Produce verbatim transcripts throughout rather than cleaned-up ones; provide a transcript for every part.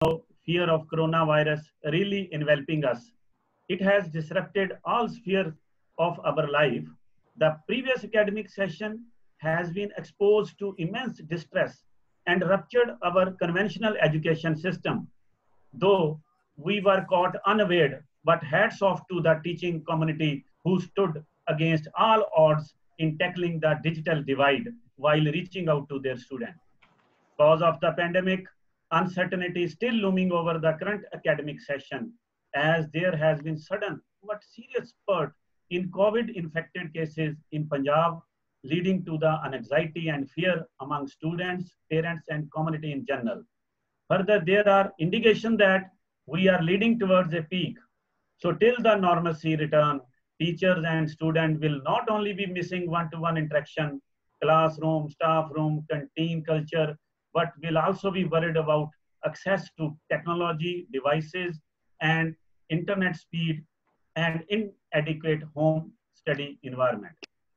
fear of coronavirus really enveloping us. It has disrupted all spheres of our life. The previous academic session has been exposed to immense distress and ruptured our conventional education system. Though we were caught unaware, but hats off to the teaching community who stood against all odds in tackling the digital divide while reaching out to their students. Because of the pandemic, uncertainty is still looming over the current academic session, as there has been sudden but serious spurt in COVID-infected cases in Punjab, leading to the anxiety and fear among students, parents, and community in general. Further, there are indications that we are leading towards a peak. So till the normalcy return, teachers and students will not only be missing one-to-one interaction, classroom, staff room, canteen culture, but will also be worried about access to technology, devices, and internet speed, and inadequate home study environment.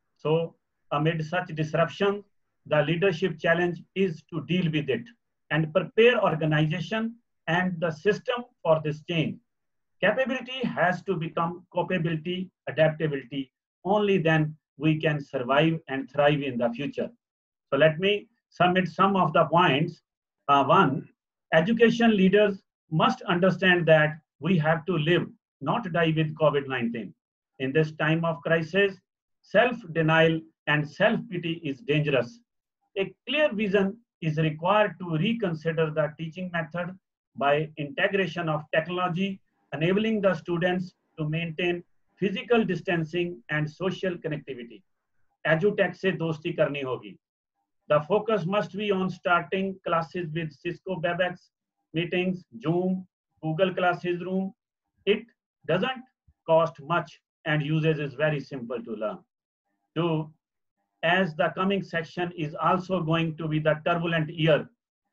So amid such disruption, the leadership challenge is to deal with it and prepare organization and the system for this change. Capability has to become capability, adaptability. Only then we can survive and thrive in the future. So let me submit some of the points. Uh, one, education leaders must understand that we have to live, not die with COVID nineteen. In this time of crisis, self-denial and self-pity is dangerous. A clear vision is required to reconsider the teaching method by integration of technology, enabling the students to maintain physical distancing and social connectivity. EduTech से दोस्ती करनी होगी. The focus must be on starting classes with Cisco Webex meetings, Zoom, Google Classes Room. It doesn't cost much and usage is very simple to learn. Two, as the coming section is also going to be the turbulent year,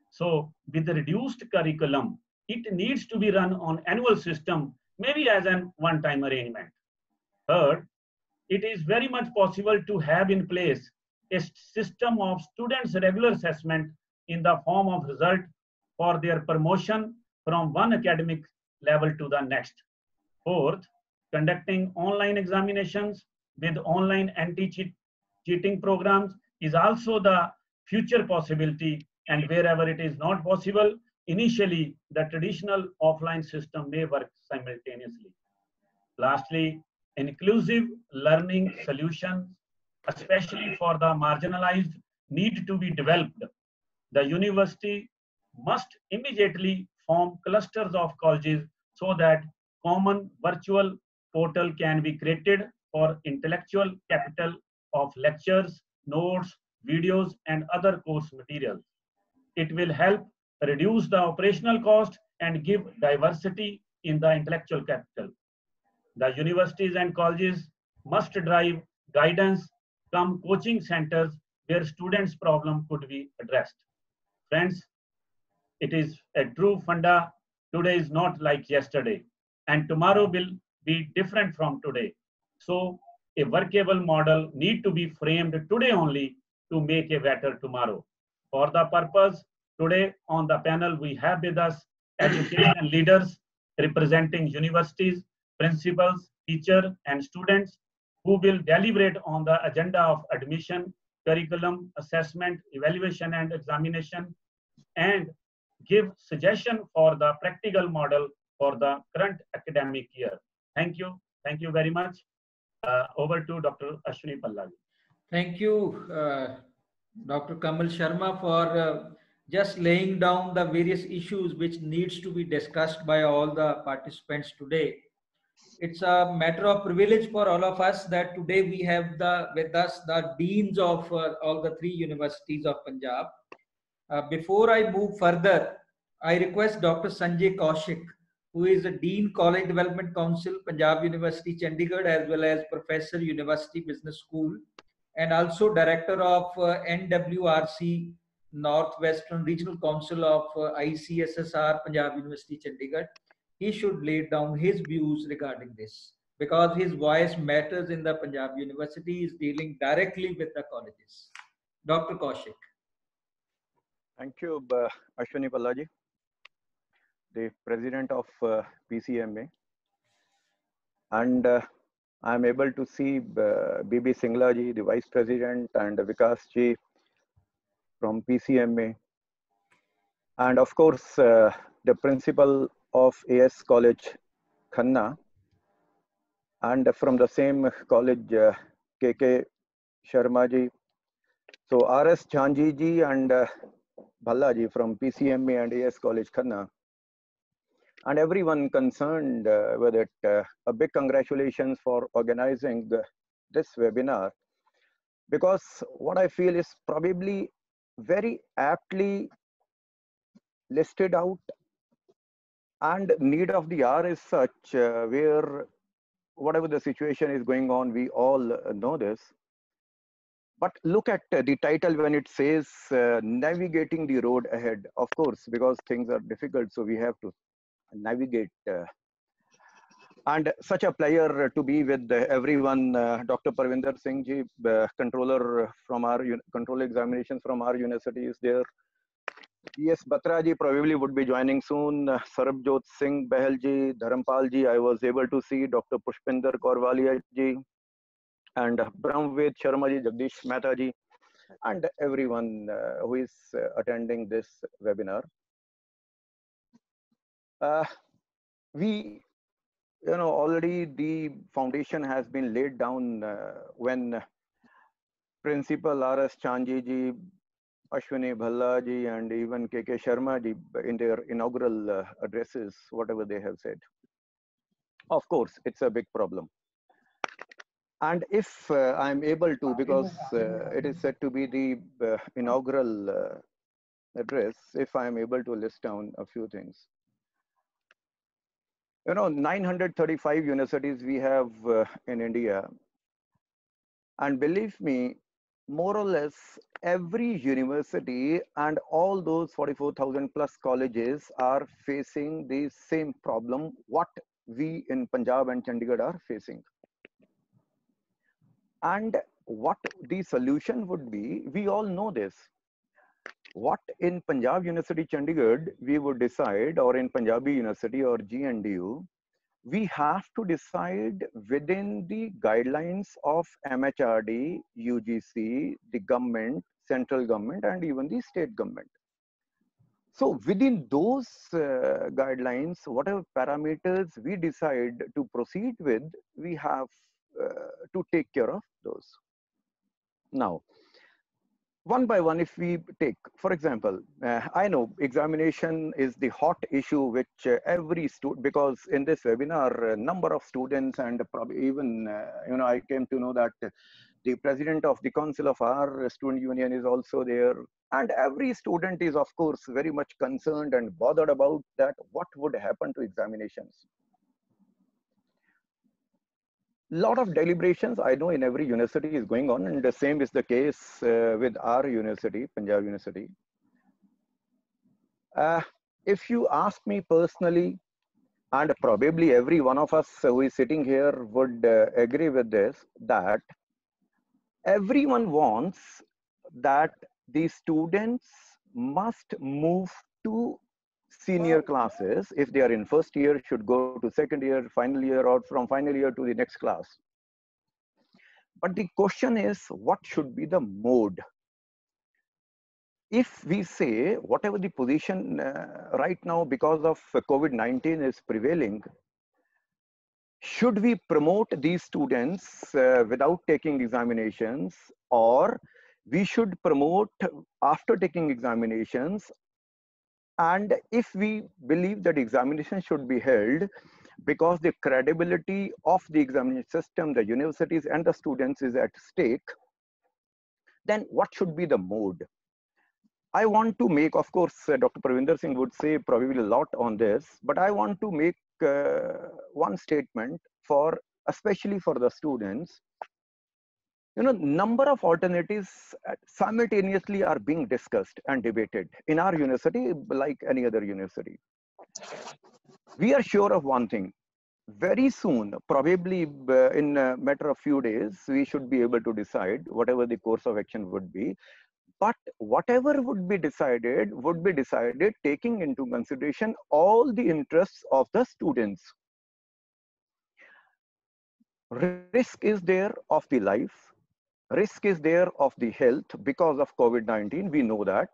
so with the reduced curriculum, it needs to be run on annual system, maybe as an one-time arrangement. Third, it is very much possible to have in place a system of students' regular assessment in the form of result for their promotion from one academic level to the next. Fourth, conducting online examinations with online anti-cheating programs is also the future possibility, and wherever it is not possible, initially the traditional offline system may work simultaneously. Lastly, inclusive learning solutions, especially for the marginalized, need to be developed. The university must immediately form clusters of colleges so that common virtual portal can be created for intellectual capital of lectures, notes, videos, and other course materials. It will help reduce the operational cost and give diversity in the intellectual capital. The universities and colleges must drive guidance, come coaching centers where students' problem could be addressed. Friends, it is a true funda. Today is not like yesterday, and tomorrow will be different from today. So a workable model need to be framed today only to make a better tomorrow. For the purpose, today on the panel we have with us education leaders representing universities, principals, teachers, and students who will deliberate on the agenda of admission, curriculum, assessment, evaluation, and examination, and give suggestion for the practical model for the current academic year. Thank you. Thank you very much. Uh, over to Doctor Ashwini Pallavi. Thank you, uh, Doctor Kamal Sharma, for uh, just laying down the various issues which needs to be discussed by all the participants today. It's a matter of privilege for all of us that today we have the with us the deans of uh, all the three universities of Punjab. Uh, before I move further, I request Doctor Sanjay Kaushik, who is a Dean College Development Council, Punjab University, Chandigarh, as well as Professor, University Business School, and also Director of uh, N W R C, Northwestern Regional Council of uh, I C S S R, Punjab University, Chandigarh. He should lay down his views regarding this, because his voice matters in the Punjab University, is dealing directly with the colleges. Doctor Kaushik. Thank you, uh, Ashwini Pallaji. the president of uh, P C M A, and uh, I'm able to see uh, B B Singla ji, the vice president, and Vikas ji from P C M A, and of course uh, the principal of A S College Khanna, and from the same college uh, K K Sharma ji. So R S Jhanji ji and uh, Bhalla ji from P C M A and A S College Khanna, and everyone concerned uh, with it. Uh, a big congratulations for organizing uh, this webinar, because what I feel is probably very aptly listed out, and need of the hour is such uh, where whatever the situation is going on, we all know this. But look at uh, the title when it says uh, navigating the road ahead. Of course, because things are difficult, so we have to navigate. Uh, and such a pleasure to be with uh, everyone. Uh, Doctor Parvinder Singh ji, uh, controller from our control examinations from our university is there. Yes, Batra ji probably would be joining soon. Uh, Sarabjot Singh Bahal ji, Dharampal ji, I was able to see Doctor Pushpinder Kaurwalia ji, and Brahmved Sharma ji, Jagdish Mehta ji, and everyone uh, who is uh, attending this webinar. Uh, we, you know, already the foundation has been laid down uh, when Principal R S Jhanji ji, Ashwini Bhalla ji, and even K K Sharma ji in their inaugural uh, addresses, whatever they have said. Of course, it's a big problem. And if uh, I'm able to, because uh, it is said to be the uh, inaugural uh, address, if I'm able to list down a few things. You know, nine hundred thirty-five universities we have uh, in India. And believe me, more or less every university and all those forty-four thousand plus colleges are facing the same problem what we in Punjab and Chandigarh are facing. And what the solution would be, we all know this. What in Punjab University Chandigarh we would decide, or in Punjabi University or G N D U, we have to decide within the guidelines of M H R D, U G C, the government, central government, and even the state government. So within those uh, guidelines, whatever parameters we decide to proceed with, we have uh, to take care of those. Now, one by one, if we take, for example, uh, I know examination is the hot issue which uh, every student, because in this webinar, a number of students and probably even, uh, you know, I came to know that the president of the council of our student union is also there. And every student is, of course, very much concerned and bothered about that, what would happen to examinations. Lot of deliberations I know in every university is going on, and the same is the case uh, with our university, Punjab University. Uh, if you ask me personally, and probably every one of us who is sitting here would uh, agree with this, that everyone wants that the students must move to senior classes. If they are in first year, should go to second year, final year, or from final year to the next class. But the question is, what should be the mode? If we say whatever the position uh, right now because of COVID nineteen is prevailing, should we promote these students uh, without taking examinations, or we should promote after taking examinations? And if we believe that examinations should be held because the credibility of the examination system, the universities and the students is at stake, then what should be the mode? I want to make, of course, uh, Doctor Parvinder Singh would say probably a lot on this, but I want to make uh, one statement for, especially for the students. You know, number of alternatives simultaneously are being discussed and debated in our university, like any other university. We are sure of one thing. Very soon, probably in a matter of few days, we should be able to decide whatever the course of action would be. but whatever would be decided would be decided taking into consideration all the interests of the students. Risk is there of the life, risk is there of the health because of COVID nineteen, we know that.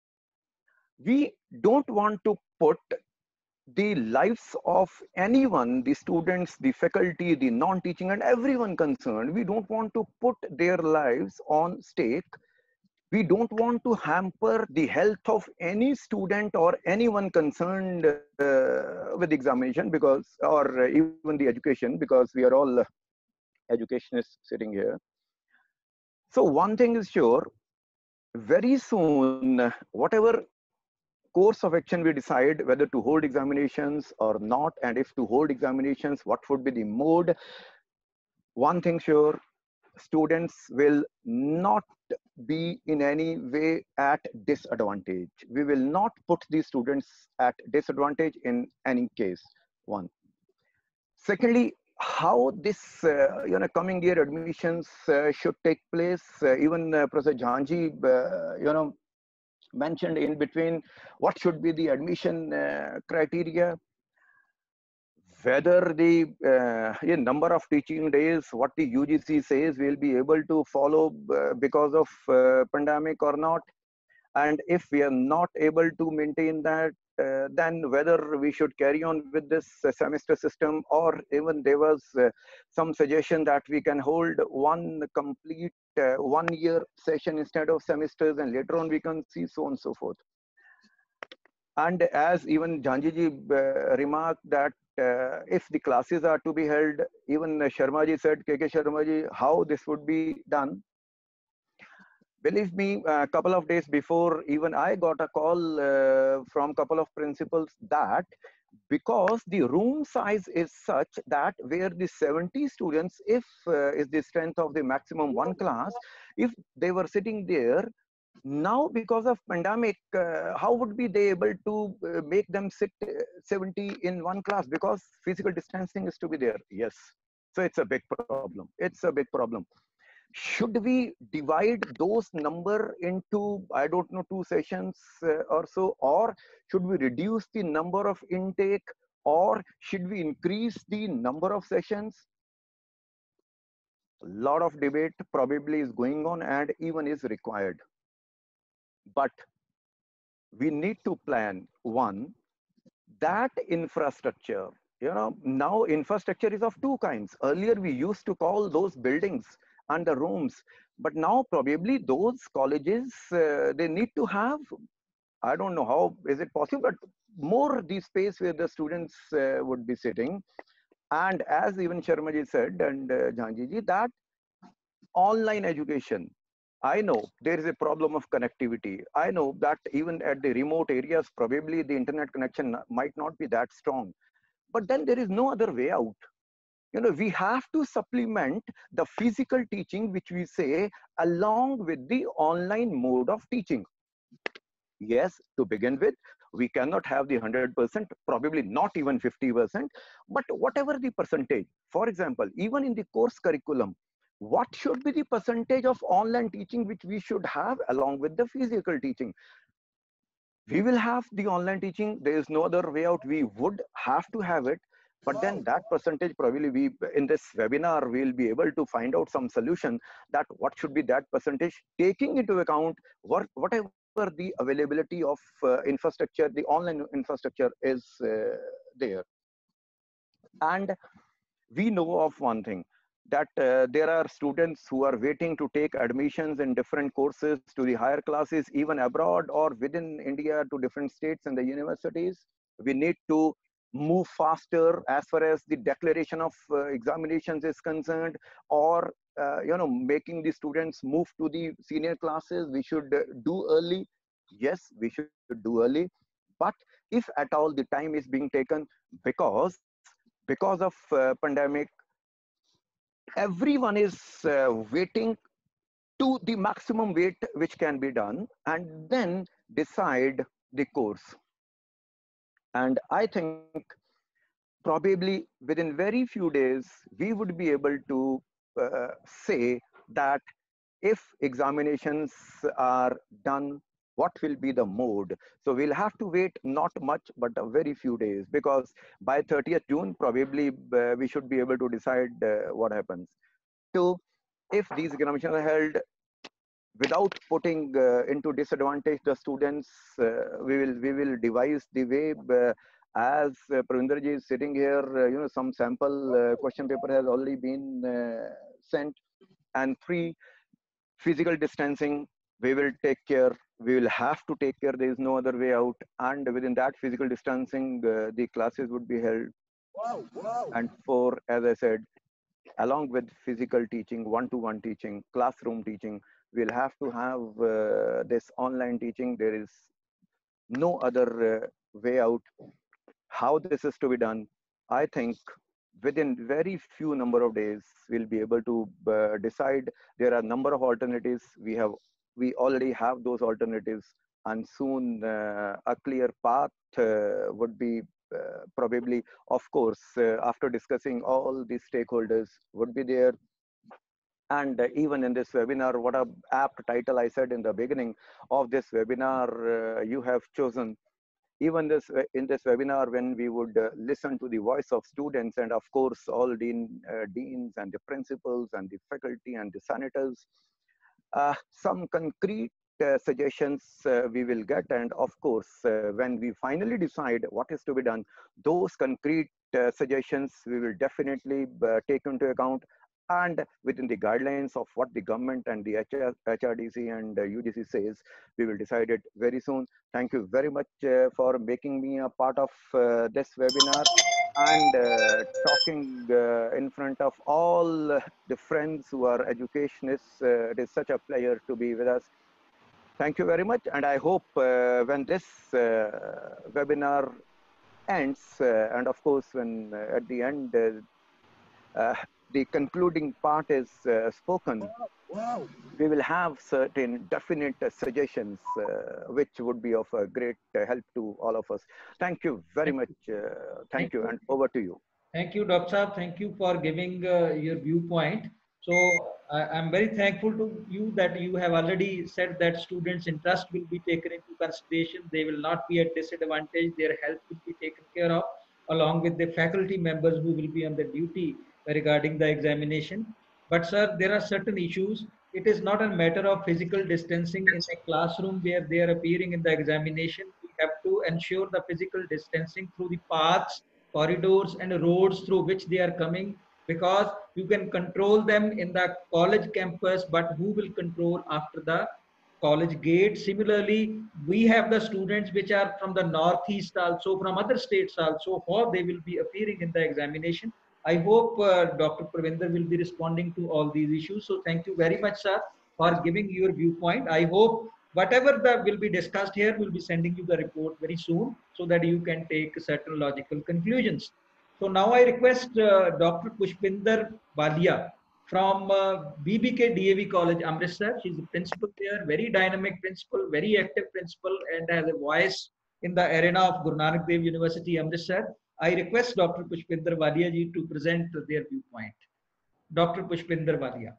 We don't want to put the lives of anyone, the students, the faculty, the non-teaching and everyone concerned, we don't want to put their lives on stake. We don't want to hamper the health of any student or anyone concerned uh, with examination, because, or uh, even the education, because we are all uh, educationists sitting here. So one thing is sure, very soon, whatever course of action we decide, whether to hold examinations or not, and if to hold examinations, what would be the mode, one thing sure, students will not be in any way at disadvantage. We will not put the students at disadvantage in any case. One. Secondly, how this uh, you know coming year admissions uh, should take place. Uh, even uh, Professor Jhanji, uh, you know, mentioned in between what should be the admission uh, criteria. Whether the uh, number of teaching days, what the U G C says, will be able to follow uh, because of uh, pandemic or not. And if we are not able to maintain that, uh, then whether we should carry on with this uh, semester system, or even there was uh, some suggestion that we can hold one complete uh, one year session instead of semesters, and later on we can see so on and so forth. And as even Jhanji uh, remarked that uh, if the classes are to be held, even Sharma ji said, K K Sharma ji, how this would be done. Believe me, a couple of days before, even I got a call uh, from a couple of principals that because the room size is such that where the seventy students, if uh, is the strength of the maximum one class, if they were sitting there, now because of pandemic, uh, how would be they able to uh, make them sit uh, seventy in one class, because physical distancing is to be there. Yes, so it's a big problem. It's a big problem. Should we divide those number into, I don't know, two sessions uh, or so, or should we reduce the number of intake, or should we increase the number of sessions? A lot of debate probably is going on and even is required. But we need to plan, one, that infrastructure. You know, now infrastructure is of two kinds. Earlier we used to call those buildings and the rooms, but now probably those colleges, uh, they need to have, I don't know how is it possible, but more the space where the students uh, would be sitting. And as even Sharma ji said, and uh, Jhanji ji, that online education, I know there is a problem of connectivity. I know that even at the remote areas, probably the internet connection might not be that strong. But then there is no other way out. You know, we have to supplement the physical teaching, which we say, along with the online mode of teaching. Yes, to begin with, we cannot have the one hundred percent, probably not even fifty percent, but whatever the percentage. For example, even in the course curriculum, what should be the percentage of online teaching which we should have along with the physical teaching? We will have the online teaching. There is no other way out. We would have to have it. But then that percentage, probably we in this webinar, we'll be able to find out some solution that what should be that percentage, taking into account what, whatever the availability of uh, infrastructure, the online infrastructure is uh, there. And we know of one thing, that uh, there are students who are waiting to take admissions in different courses to the higher classes, even abroad or within India, to different states and the universities. We need to move faster as far as the declaration of uh, examinations is concerned, or uh, you know, making the students move to the senior classes. We should uh, do early. Yes, we should do early. But if at all the time is being taken, because because of uh, pandemic, everyone is uh, waiting to the maximum weight which can be done, and then decide the course. And I think probably within very few days, we would be able to uh, say that if examinations are done, what will be the mode? So we'll have to wait not much, but a very few days, because by thirtieth June, probably uh, we should be able to decide uh, what happens. Two, if these examinations are held without putting uh, into disadvantage the students, uh, we will we will devise the way. Uh, as uh, Pravinder ji is sitting here, uh, you know, some sample uh, question paper has already been uh, sent. And three, physical distancing, we will take care. We will have to take care. There is no other way out. And within that physical distancing, uh, the classes would be held. And four, as I said, along with physical teaching, one-to-one teaching, classroom teaching, we'll have to have uh, this online teaching. There is no other uh, way out. How this is to be done, I think within very few number of days, we'll be able to uh, decide. There are a number of alternatives. We have, we already have those alternatives, and soon uh, a clear path uh, would be uh, probably, of course, uh, after discussing all the stakeholders would be there. And uh, even in this webinar, what a apt title I said in the beginning of this webinar uh, you have chosen. Even this in this webinar, when we would uh, listen to the voice of students, and of course all dean, uh, deans and the principals and the faculty and the senators, uh, some concrete uh, suggestions uh, we will get. And of course, uh, when we finally decide what is to be done, those concrete uh, suggestions we will definitely uh, take into account, and within the guidelines of what the government and the H R D C and uh, U G C says, we will decide it very soon. Thank you very much uh, for making me a part of uh, this webinar, and uh, talking uh, in front of all uh, the friends who are educationists. Uh, it is such a pleasure to be with us. Thank you very much. And I hope uh, when this uh, webinar ends, uh, and of course, when uh, at the end, uh, uh, the concluding part is uh, spoken, we will have certain definite uh, suggestions uh, which would be of a great uh, help to all of us. Thank you very much. Uh, thank, thank you, you, and over to you. Thank you, Doctor Saab. Thank you for giving uh, your viewpoint. So I am very thankful to you that you have already said that students' interest will be taken into consideration. They will not be at disadvantage. Their health will be taken care of, along with the faculty members who will be on the duty regarding the examination. But sir, there are certain issues. It is not a matter of physical distancing in a classroom where they are appearing in the examination. We have to ensure the physical distancing through the paths, corridors and roads through which they are coming, because you can control them in the college campus, but who will control after the college gate? Similarly, we have the students which are from the northeast also, from other states also, how they will be appearing in the examination. I hope uh, Doctor Pravinder will be responding to all these issues. So thank you very much, sir, for giving your viewpoint. I hope whatever that will be discussed here, we'll be sending you the report very soon so that you can take certain logical conclusions. So now I request uh, Doctor Pushpinder Walia from uh, B B K D A V College, Amritsar. She's a principal there, very dynamic principal, very active principal, and has a voice in the arena of Guru Nanak Dev University, Amritsar. I request Doctor Pushpinder Walia ji to present their viewpoint. Doctor Pushpinder Walia.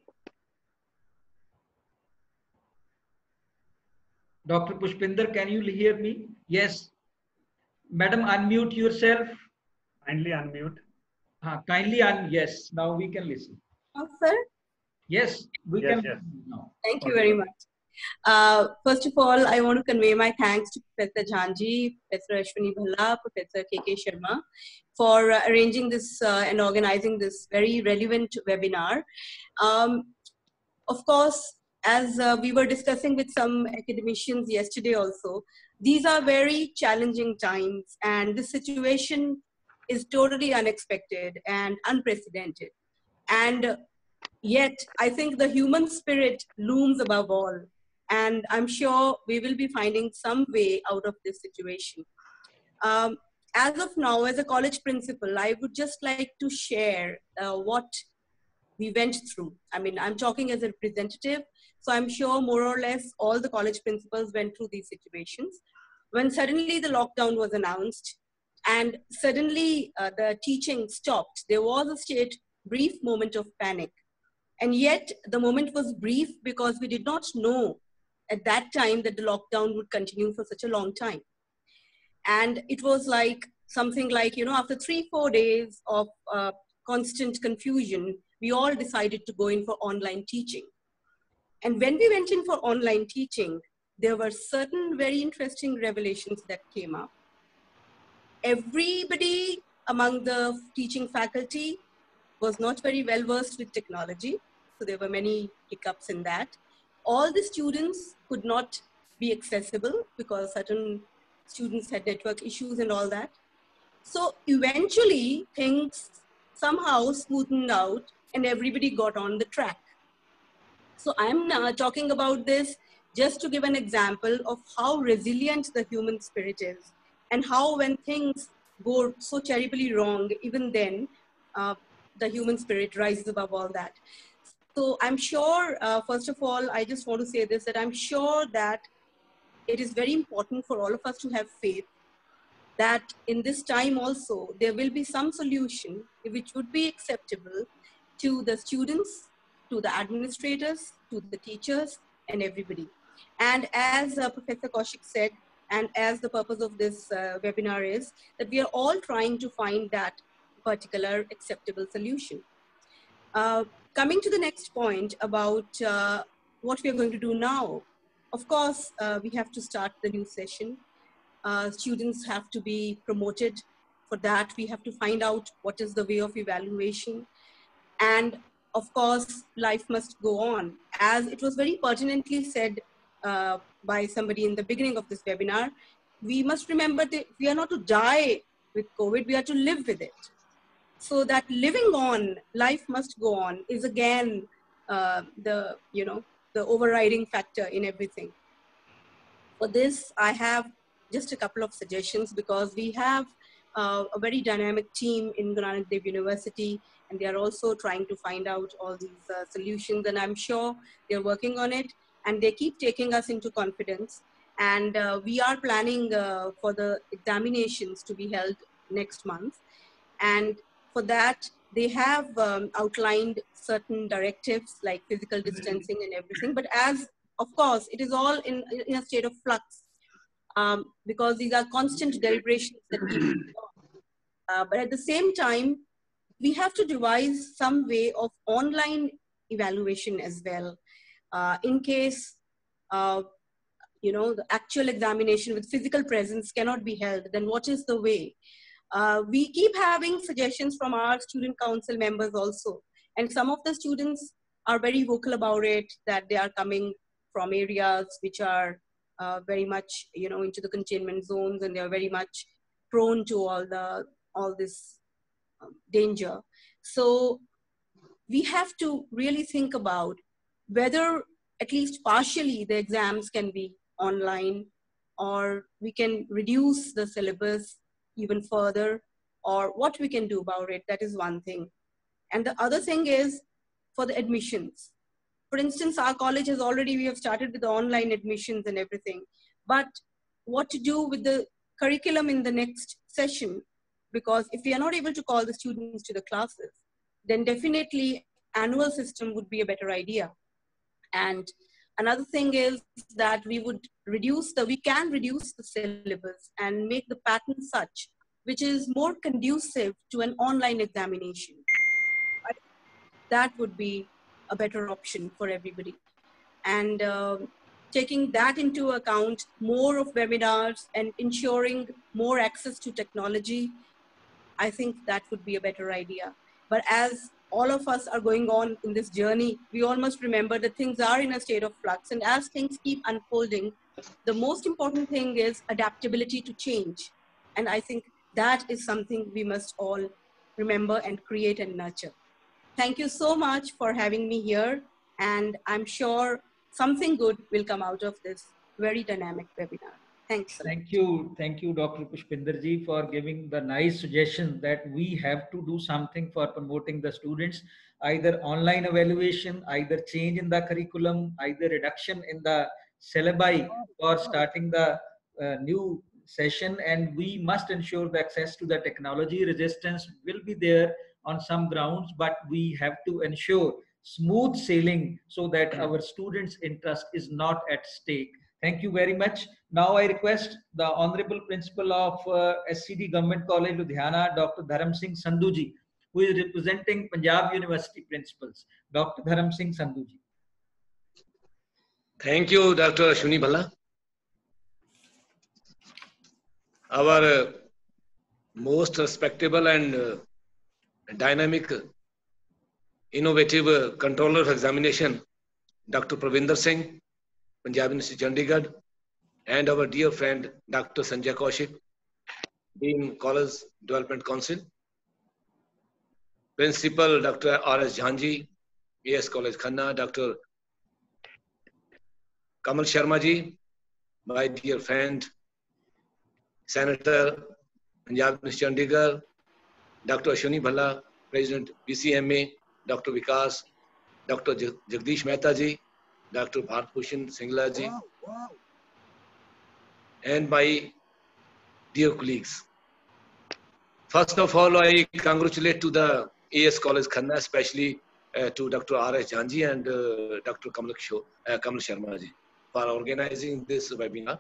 Doctor Pushpinder, can you hear me? Yes. Madam, unmute yourself. Kindly unmute. Uh, kindly un yes. Now we can listen. Oh, sir? Yes, we yes, can yes. now. Thank you very much. Uh, first of all, I want to convey my thanks to Professor Jhanji, Professor Ashwini Bhalla, Professor K K Sharma for uh, arranging this uh, and organizing this very relevant webinar. Um, of course, as uh, we were discussing with some academicians yesterday also, these are very challenging times, and this situation is totally unexpected and unprecedented. And yet, I think the human spirit looms above all. And I'm sure we will be finding some way out of this situation. Um, as of now, as a college principal, I would just like to share uh, what we went through. I mean, I'm talking as a representative, so I'm sure more or less all the college principals went through these situations. When suddenly the lockdown was announced and suddenly uh, the teaching stopped, there was a state brief moment of panic. And yet the moment was brief because we did not know at that time that the lockdown would continue for such a long time. And it was like something like, you know, after three, four days of uh, constant confusion, we all decided to go in for online teaching. And when we went in for online teaching, there were certain very interesting revelations that came up. Everybody among the teaching faculty was not very well versed with technology. So there were many hiccups in that. All the students could not be accessible because certain students had network issues and all that. So eventually things somehow smoothened out and everybody got on the track. So I'm uh, talking about this just to give an example of how resilient the human spirit is, and how when things go so terribly wrong, even then, uh, the human spirit rises above all that. So I'm sure, uh, first of all, I just want to say this, that I'm sure that it is very important for all of us to have faith that in this time also, there will be some solution which would be acceptable to the students, to the administrators, to the teachers, and everybody. And as uh, Professor Kaushik said, and as the purpose of this uh, webinar is, that we are all trying to find that particular acceptable solution. Uh, coming to the next point about uh, what we are going to do now. Of course, uh, we have to start the new session. Uh, students have to be promoted. For that, we have to find out what is the way of evaluation. And of course, life must go on. As it was very pertinently said uh, by somebody in the beginning of this webinar, we must remember that we are not to die with COVID, we are to live with it. So that living on, life must go on, is again uh, the, you know, the overriding factor in everything. For this, I have just a couple of suggestions, because we have uh, a very dynamic team in Guru Nanak Dev University, and they are also trying to find out all these uh, solutions, and I'm sure they're working on it, and they keep taking us into confidence. And uh, we are planning uh, for the examinations to be held next month. And for that, they have um, outlined certain directives like physical distancing and everything. But as, of course, it is all in, in a state of flux, um, because these are constant deliberations that keep going on. Uh, but at the same time, we have to devise some way of online evaluation as well. Uh, in case, uh, you know, the actual examination with physical presence cannot be held, then what is the way? Uh, we keep having suggestions from our student council members also. And some of the students are very vocal about it, that they are coming from areas which are uh, very much, you know, into the containment zones, and they are very much prone to all the, all this um, danger. So we have to really think about whether at least partially the exams can be online, or we can reduce the syllabus even further, or what we can do about it. That is one thing. And the other thing is for the admissions. For instance, our college has already, we have started with the online admissions and everything, but what to do with the curriculum in the next session? Because if we are not able to call the students to the classes, then definitely annual system would be a better idea. And another thing is that we would reduce the, we can reduce the syllabus and make the pattern such, which is more conducive to an online examination. That would be a better option for everybody. And uh, taking that into account, more of webinars and ensuring more access to technology, I think that would be a better idea. But as all of us are going on in this journey, we all must remember that things are in a state of flux. And as things keep unfolding, the most important thing is adaptability to change. And I think that is something we must all remember and create and nurture. Thank you so much for having me here. And I'm sure something good will come out of this very dynamic webinar. Thanks. Thank you. Thank you, Doctor Pushpinder ji, for giving the nice suggestion that we have to do something for promoting the students, either online evaluation, either change in the curriculum, either reduction in the syllabi for starting the uh, new session. And we must ensure the access to the technology. Resistance will be there on some grounds, but we have to ensure smooth sailing so that our students' interest is not at stake. Thank you very much. Now I request the Honorable Principal of uh, S C D Government College, Ludhiana, Doctor Dharam Singh Sandhuji, who is representing Punjab University principals. Doctor Dharam Singh Sandhuji. Thank you, Doctor Ashwini Bhalla. Our uh, most respectable and uh, dynamic, uh, innovative uh, controller of examination, Doctor Pravinder Singh, Punjab University Chandigarh, and our dear friend, Doctor Sanjay Kaushik, Dean College Development Council, Principal Doctor R S Jhanji, A S College Khanna, Doctor Kamal Sharma ji, my dear friend, Senator, Punjab University Chandigarh, Doctor Ashwini Bhalla, President P C M A, Doctor Vikas, Doctor Jagdish Mehta ji, Doctor Bharat Bhushan Singla ji, and my dear colleagues. First of all, I congratulate to the A S College Khanna, especially uh, to Doctor R S Jhanji and uh, Doctor Kamal, uh, Kamal Sharma ji for organizing this webinar.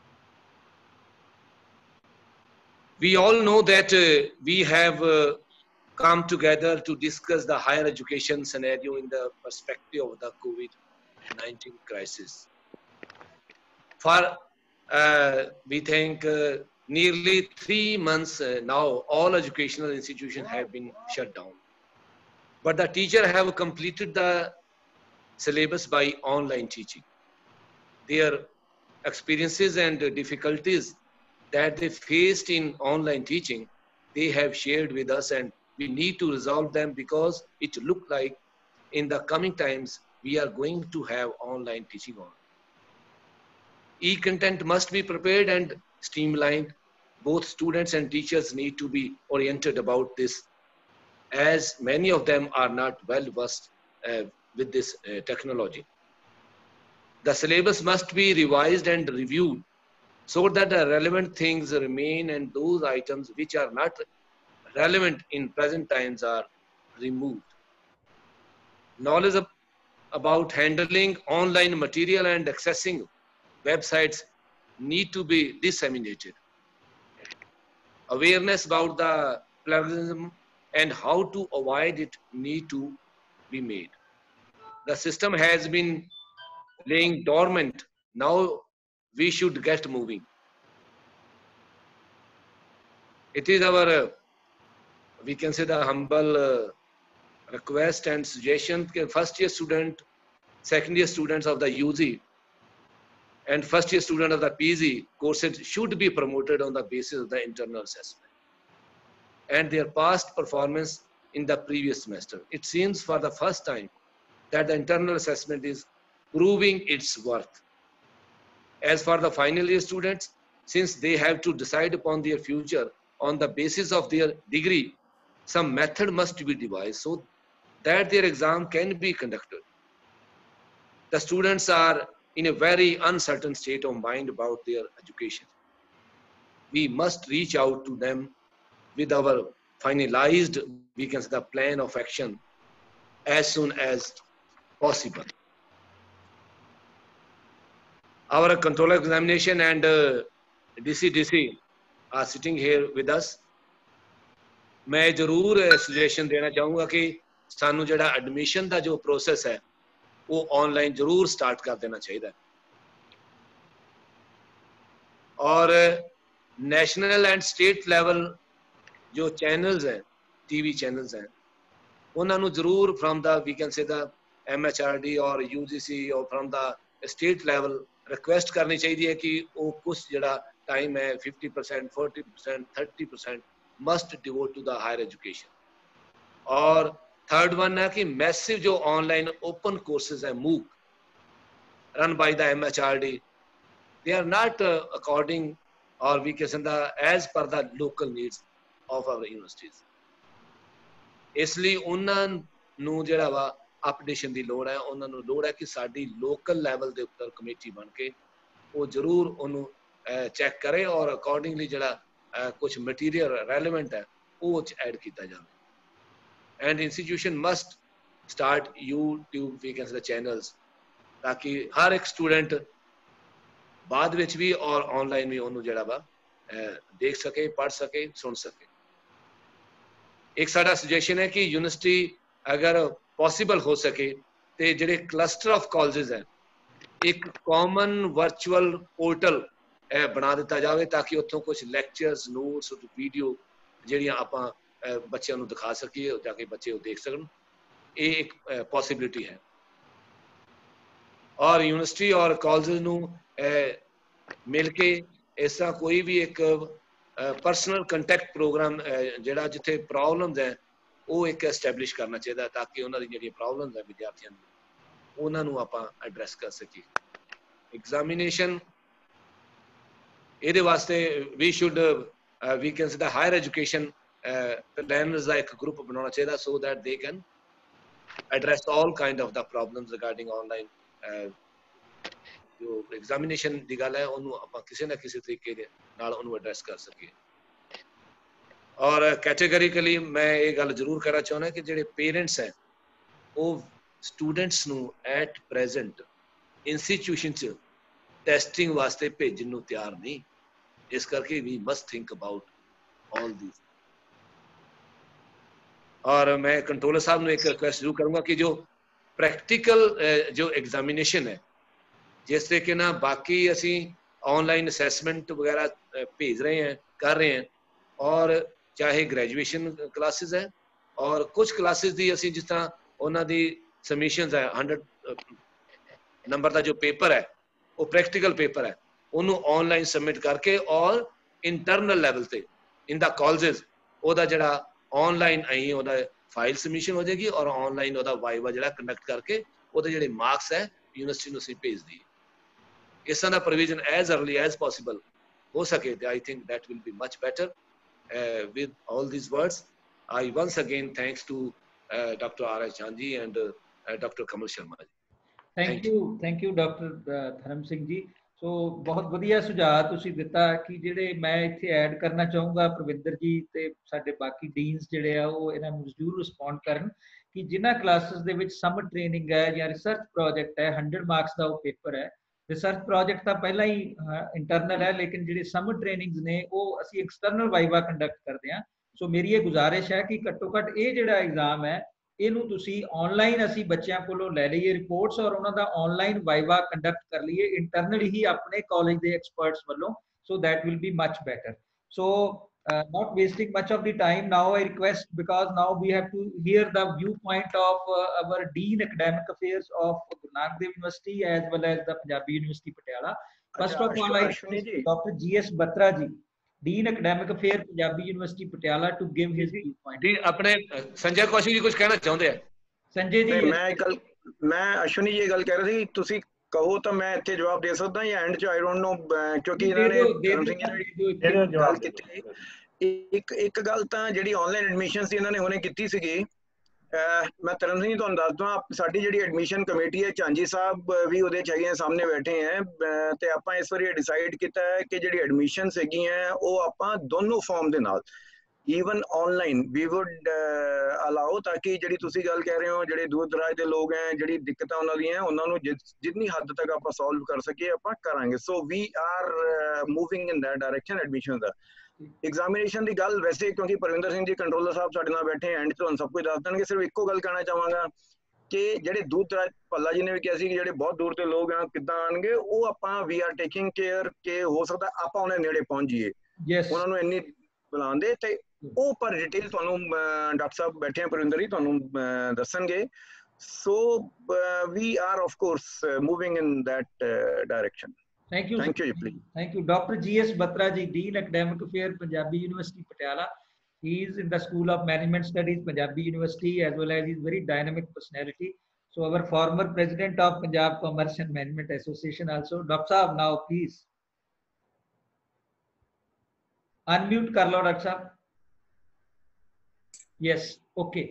We all know that uh, we have uh, come together to discuss the higher education scenario in the perspective of the COVID nineteen crisis. For, uh, we think, uh, nearly three months uh, now, all educational institutions have been shut down. But the teachers have completed the syllabus by online teaching. Their experiences and difficulties that they faced in online teaching, they have shared with us, and we need to resolve them because it looked like in the coming times, we are going to have online teaching on. E-content must be prepared and streamlined. Both students and teachers need to be oriented about this, as many of them are not well versed uh, with this uh, technology. The syllabus must be revised and reviewed so that the relevant things remain and those items which are not relevant in present times are removed. Knowledge of, about handling online material and accessing websites need to be disseminated. Awareness about the plagiarism and how to avoid it need to be made. The system has been laying dormant. Now we should get moving. It is our, uh, we can say, the humble uh, request and suggestion that first year student, second year students of the U G and first year student of the P G courses should be promoted on the basis of the internal assessment and their past performance in the previous semester. It seems for the first time that the internal assessment is proving its worth. As for the final year students, since they have to decide upon their future on the basis of their degree, some method must be devised so that their exam can be conducted. The students are in a very uncertain state of mind about their education. We must reach out to them with our finalized, we can say, the plan of action as soon as possible. Our controller examination and uh, D C D C are sitting here with us. मैं जरूर suggestion देना चाहूँगा कि सानू जड़ा admission का जो process है वो ऑनलाइन जरूर स्टार्ट कर देना चाहिए और नेशनल एंड स्टेट लेवल जो चैनल्स हैं टीवी चैनल्स हैं उन्होंने जरूर from the we can say the MHRD और यूजीसी और from the state level request करनी चाहिए कि वो कुछ जड़ा टाइम है fifty percent forty percent thirty percent must devote to the higher education और थर्ड वन है कि मैसिव जो ऑनलाइन ओपन कोर्सेज है MOOC run by the MHRD they are not according और we can say the as per the local needs of our universities इसलिए उन्हां ਨੂੰ ਜਿਹੜਾ ਵਾ अपडेशन की लोड़ है उन्होंने लोड़ है कि साड़ी लोकल लैवल के उपर कमेटी बन के वो जरूर उन्होंने चैक करे और अकॉर्डिंगली जड़ा कुछ मटीरियल रेलिवेंट है वो ऐड किया जाए and institution must start YouTube we can say the channels ताकि हर एक स्टूडेंट बाद विच भी और ऑनलाइन भी उन्होंने जड़ा वा देख सके, पढ़ सके, सुन सके। एक साडा सजेशन है कि यूनिवर्सिटी अगर पॉसिबल हो सके तो जेडे क्लस्टर ऑफ कॉलेजेस हैं एक कॉमन वर्चुअल पोर्टल बना दिता जाए ताकि उत्थों कुछ लैक्चरस, नोट्स, वीडियो ਜਿਹੜੀਆਂ ਆਪਾਂ ਬੱਚਿਆਂ ਨੂੰ ਦਿਖਾ ਸਕੀਏ ਤਾਂ ਕਿ ਬੱਚੇ ਉਹ ਦੇਖ ਸਕਣ। ਇਹ ਇੱਕ ਪੋਸਿਬਿਲਿਟੀ ਹੈ ਔਰ ਯੂਨੀਵਰਸਿਟੀ ਔਰ ਕਾਲਜ ਨੂੰ ਮਿਲ ਕੇ ਇਸ ਤਰ੍ਹਾਂ ਕੋਈ ਵੀ ਇੱਕ ਪਰਸਨਲ ਕੰਟੈਕਟ ਪ੍ਰੋਗਰਾਮ ਜਿਹੜਾ ਜਿੱਥੇ ਪ੍ਰੋਬਲਮਸ ਹੈ ਉਹ ਇੱਕ ਐਸਟੈਬਲਿਸ਼ ਕਰਨਾ ਚਾਹੀਦਾ ਤਾਂ ਕਿ ਉਹਨਾਂ ਦੀ ਜਿਹੜੀਆਂ ਪ੍ਰੋਬਲਮਸ ਹੈ ਵਿਦਿਆਰਥੀਆਂ ਦੀ ਉਹਨਾਂ ਨੂੰ ਆਪਾਂ ਐਡਰੈਸ ਕਰ ਸਕੀਏ। ਐਗਜ਼ਾਮੀਨੇਸ਼ਨ ਇਹਦੇ ਵਾਸਤੇ ਵੀ should Uh, we can say the higher education uh, planners like group बनाना चाहिए so that they can address all kind of the problems regarding online uh, जो examination दी गल है उन्होंने अपन किसी न किसी तरीके के नाल उन्होंने address कर सकिए। और categorically मैं ये गल जरूर करना चाहना कि जेडे parents हैं वो students नू at present institution च testing वास्ते भेजन नू तैयार नहीं। इस करके we must think about all these। और मैं कंट्रोलर साहब ने एक रिक्वेस्ट जरूर करूंगा कि जो प्रैक्टिकल जो एग्जामिनेशन है जिस तरीके ना बाकी असी ऑनलाइन असेसमेंट वगैरह भेज रहे हैं कर रहे हैं और चाहे ग्रेजुएशन क्लासेस है और कुछ क्लासेस दी असी जिस तरह उन्होंने दी सबमिशंस है हंड्रेड नंबर का जो पेपर है वो प्रैक्टिकल पेपर है उन्होंने ऑनलाइन सबमिट करके और इंटरनल लेवल पे इन द कॉलेजेस ओदा जड़ा ऑनलाइन आई ओदा फाइल सबमिशन हो जाएगी और ऑनलाइन ओदा वाइवा जड़ा कंडक्ट करके ओदे जड़े मार्क्स है यूनिवर्सिटी ਨੂੰ ਅਸੀਂ ਭੇਜ ਦਈਏ। ਇਸ ਤਰ੍ਹਾਂ ਦਾ provision as early as possible ਹੋ ਸਕੇ ਤੇ I think that will be much better। uh, with all these words I once again thanks to uh, Doctor R S Jhanji and uh, uh, Doctor Kamal Sharma ji। thank, thank you thank you Doctor Dharam Singh ji। So ਬਹੁਤ ਵਧੀਆ ਸੁਝਾਅ ਤੁਸੀਂ ਦਿੱਤਾ ਕਿ ਜਿਹੜੇ ਮੈਂ ਇੱਥੇ add ਕਰਨਾ ਚਾਹੂੰਗਾ ਪ੍ਰਵਿੰਦਰ ਜੀ ਤੇ ਸਾਡੇ ਬਾਕੀ ਡੀਨਸ ਜਿਹੜੇ ਆ ਉਹ ਇਹਨਾਂ ਨੂੰ ਜ਼ਰੂਰ ਰਿਸਪੌਂਡ ਕਰਨ ਕਿ ਜਿਨ੍ਹਾਂ ਕਲਾਸਿਸ ਦੇ ਵਿੱਚ ਸਮਰ ਟ੍ਰੇਨਿੰਗ ਹੈ ਜਾਂ ਰਿਸਰਚ ਪ੍ਰੋਜੈਕਟ ਹੈ ਹੰਡਰਡ ਮਾਰਕਸ ਦਾ ਉਹ ਪੇਪਰ ਹੈ। ਰਿਸਰਚ ਪ੍ਰੋਜੈਕਟ ਤਾਂ ਪਹਿਲਾਂ ਹੀ ਇੰਟਰਨਲ ਹੈ ਲੇਕਿਨ ਜਿਹੜੇ ਸਮਰ ਟ੍ਰੇਨਿੰਗਸ ਨੇ ਉਹ ਅਸੀਂ ਐਕਸਟਰਨਲ ਵਾਈਵਾ ਕੰਡਕਟ ਕਰਦੇ ਹਾਂ। ਸੋ ਮੇਰੀ ਇਹ ਗੁਜ਼ਾਰਿਸ਼ ਹੈ ਕਿ ਘੱਟੋ ਘੱਟ ਇਹ ਜਿਹੜਾ ਐਗਜ਼ਾਮ ਹੈ ਇਹਨੂੰ ਤੁਸੀਂ ਆਨਲਾਈਨ ਅਸੀਂ ਬੱਚਿਆਂ ਕੋਲੋਂ ਲੈ ਲਈਏ ਰਿਪੋਰਟਸ ਔਰ ਉਹਨਾਂ ਦਾ ਆਨਲਾਈਨ ਵਾਈਵਾ ਕੰਡਕਟ ਕਰ ਲਈਏ ਇੰਟਰਨਲੀ ਹੀ ਆਪਣੇ ਕਾਲਜ ਦੇ ਐਕਸਪਰਟਸ ਵੱਲੋਂ। So that will be much better. So not wasting much of the time now I request because now we have to hear the viewpoint of uh, our Dean Academic Affairs of Guru Nanak Dev University as well as the Punjabi University Patiala। First of all I request Doctor G S Batra ji Dean Academic Affairs Punjabi University Patiala to give his viewpoint। जी अपने संजय कौशिक जी कुछ कहना चाहते हैं? संजय जी मैं कल मैं अश्विनी ये गल कह रही थी तुसी कहो तो मैं इत्थे जवाब दे सकदा या एंड च आई डोंट नो क्योंकि इन्होंने गल कीती एक एक गल तां जेहड़ी ऑनलाइन एडमिशन सी इन्होंने हुणे कीती सीगी। मैं तरन सिंह तुहानूं दस दवां साडी जेहड़ी एडमिशन कमेटी है झांजी साहब भी ਉਹਦੇ ਚ ਹੈਗੇ सामने बैठे हैं ਤੇ ਆਪਾਂ ਇਸ ਵਾਰੀ डिसाइड ਕੀਤਾ ਹੈ ਕਿ ਜਿਹੜੀ ਐਡਮਿਸ਼ਨ ਹੈਗੀਆਂ ਉਹ ਆਪਾਂ ਦੋਨੋਂ ਫਾਰਮ ਦੇ ਨਾਲ even online we would allow ਤਾकि ਜਿਹੜੀ ਤੁਸੀਂ ਗੱਲ ਕਹਿ ਰਹੇ ਹੋ ਜਿਹੜੇ ਦੂਰ ਦਰਾਜ ਦੇ ਲੋਕ ਹੈ ਜਿਹੜੀ ਦਿੱਕਤਾਂ ਉਹਨਾਂ ਦੀਆਂ ਉਹਨਾਂ ਨੂੰ ਜਿੰਨੀ ਹੱਦ ਤੱਕ ਆਪਾਂ ਸੋਲਵ ਕਰ ਸਕੀਏ ਆਪਾਂ ਕਰਾਂਗੇ। So we are moving in that direction admission ਦਾ। एग्जामिनेशन की गल वैसे क्योंकि परविंदर सिंह जी कंट्रोलर साहब साडे नाल बैठे एंड तो सब कुछ दस देंगे। सिर्फ एको गल कहना चाहांगा कि ਜਿਹੜੇ दूर दराज भल्ला जी ने भी कहा कि ਜਿਹੜੇ बहुत दूर के लोग हैं किद्दां आणगे ਉਹ ਆਪਾਂ ਵੀ ਆਰ ਟੇਕਿੰਗ ਕੇਅਰ ਕਿ ਹੋ ਸਕਦਾ ਆਪਾਂ ਉਹਨਾਂ ਨੇੜੇ ਪਹੁੰਚ ਜਾਈਏ ਉਹਨਾਂ ਨੂੰ ਇੰਨੀ ਬੁਲਾਉਂਦੇ ਤੇ ਉਹ ਪਰ ਡਿਟੇਲ ਤੁਹਾਨੂੰ ਡਾਕਟਰ ਸਾਹਿਬ ਬੈਠੇ ਆ ਪ੍ਰਵਿੰਦਰ ਜੀ ਤੁਹਾਨੂੰ ਦੱਸਣਗੇ। So we are of course moving in that direction. Thank you. Thank you, please. Thank you, Doctor G S Batra ji, Dean Academic Affairs, Punjabi University Patiala. He is in the School of Management Studies, Punjabi University, as well as his very dynamic personality. So our former president of Punjab Commerce and Management Association also. Doctor Saab, now please unmute kar lo, Doctor Saab. Yes, okay.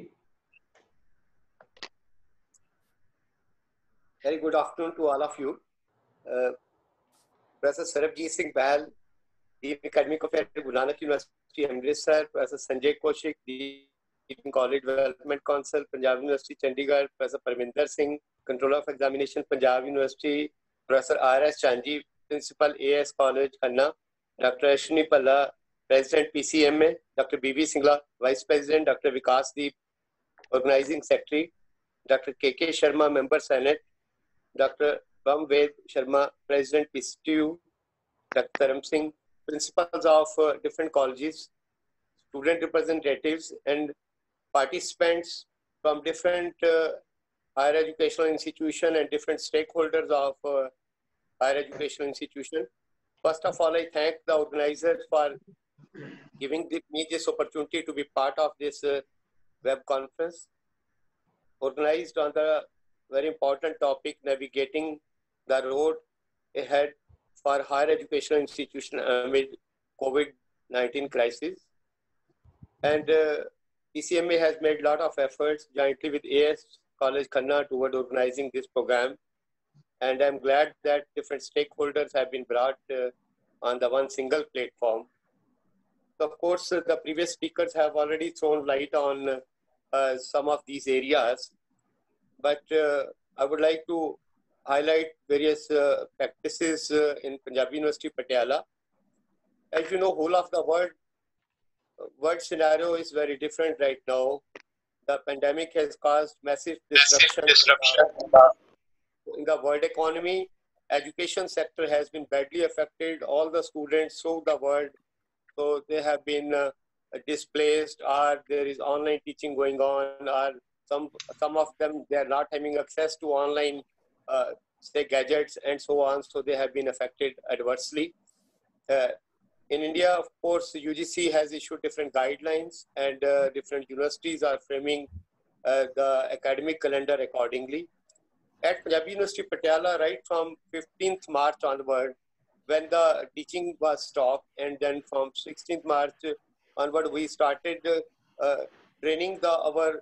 Very good afternoon to all of you. Uh, Professor Sarabjit Singh Bahal, Dean Academic Affairs, Guru Nanak University, Amritsar, Professor Sanjay Kaushik, Dean Teaching College Development Council, Punjab University, Chandigarh, Professor Parminder Singh, Controller of Examination, Punjab University, Professor R S Chanji, Principal A S College, Khanna, Doctor Ashwini Bhalla, President P C M A, Doctor B B Singla, Vice President, Doctor Vikas Deep, Organizing Secretary, Doctor K K Sharma, Member Senate, Doctor Ramved Sharma, President P C T U, Doctor Karam Singh, principals of uh, different colleges, student representatives, and participants from different uh, higher educational institutions and different stakeholders of uh, higher educational institution. First of all, I thank the organizers for giving me this opportunity to be part of this uh, web conference organized on the very important topic, navigating the road ahead for higher educational institution amid COVID nineteen crisis. And uh, P C M A has made a lot of efforts jointly with A S College Khanna toward organizing this program. And I'm glad that different stakeholders have been brought uh, on the one single platform. So of course, uh, the previous speakers have already thrown light on uh, some of these areas, but uh, I would like to highlight various uh, practices uh, in Punjab University, Patiala. As you know, whole of the world, world scenario is very different right now. The pandemic has caused massive disruption, disruption. in the world economy. Education sector has been badly affected. All the students throughout the world, so they have been uh, displaced, or there is online teaching going on, or some some of them they are not having access to online uh, say gadgets and so on, so they have been affected adversely. Uh, in India, of course, U G C has issued different guidelines, and uh, different universities are framing uh, the academic calendar accordingly. At Punjab University Patiala, right from fifteenth March onward, when the teaching was stopped, and then from sixteenth March onward, we started uh, training the our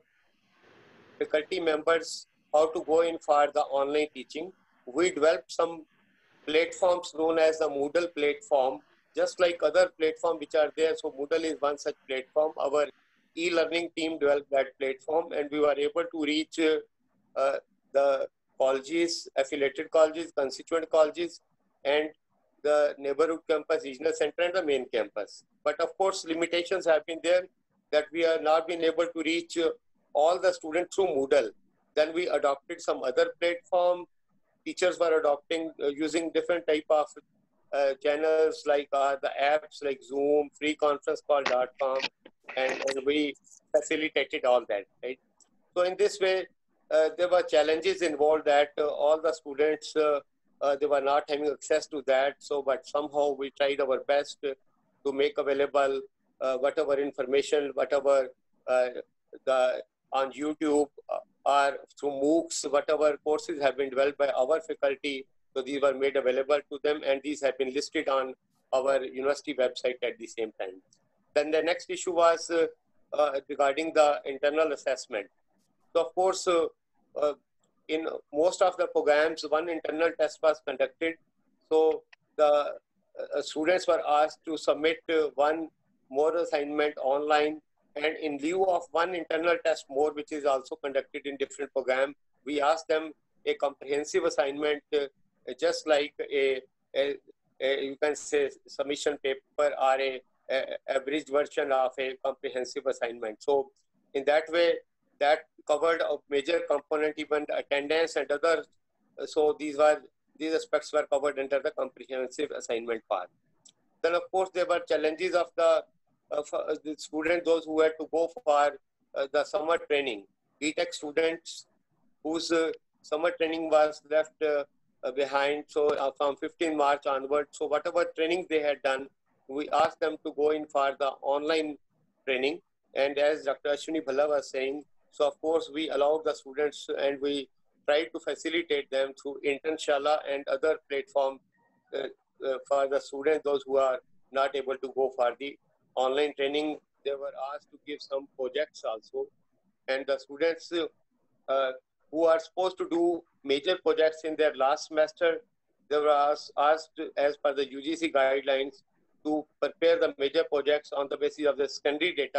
faculty members how to go in for the online teaching. We developed some platforms known as the Moodle platform, just like other platforms which are there. So Moodle is one such platform. Our e-learning team developed that platform, and we were able to reach uh, uh, the colleges, affiliated colleges, constituent colleges, and the neighborhood campus, regional center, and the main campus. But of course, limitations have been there that we have not been able to reach uh, all the students through Moodle. Then we adopted some other platform. Teachers were adopting uh, using different type of uh, channels like uh, the apps like Zoom, free conference call dot com, and, and we facilitated all that, right? So in this way, uh, there were challenges involved that uh, all the students, uh, uh, they were not having access to that. So, but somehow we tried our best uh, to make available uh, whatever information, whatever uh, the on YouTube uh, or through MOOCs, whatever courses have been developed by our faculty. So these were made available to them, and these have been listed on our university website at the same time. Then the next issue was uh, uh, regarding the internal assessment. So of course, uh, uh, in most of the programs, one internal test was conducted. So the uh, students were asked to submit uh, one more assignment online. And in lieu of one internal test more, which is also conducted in different programs, we asked them a comprehensive assignment, uh, just like a, a, a, you can say, submission paper or a, a abridged version of a comprehensive assignment. So in that way, that covered a major component, even attendance and others. So these were these aspects were covered under the comprehensive assignment part. Then of course there were challenges of the Uh, for the students, those who had to go for uh, the summer training, B Tech students whose uh, summer training was left uh, uh, behind. So uh, from fifteenth March onward, so whatever training they had done, we asked them to go in for the online training. And as Doctor Ashwini Bhalla was saying, so of course we allowed the students and we tried to facilitate them through Internshala and other platforms uh, uh, for the students, those who are not able to go for the online training. They were asked to give some projects also, and the students uh, who are supposed to do major projects in their last semester, they were asked, asked as per the U G C guidelines to prepare the major projects on the basis of the secondary data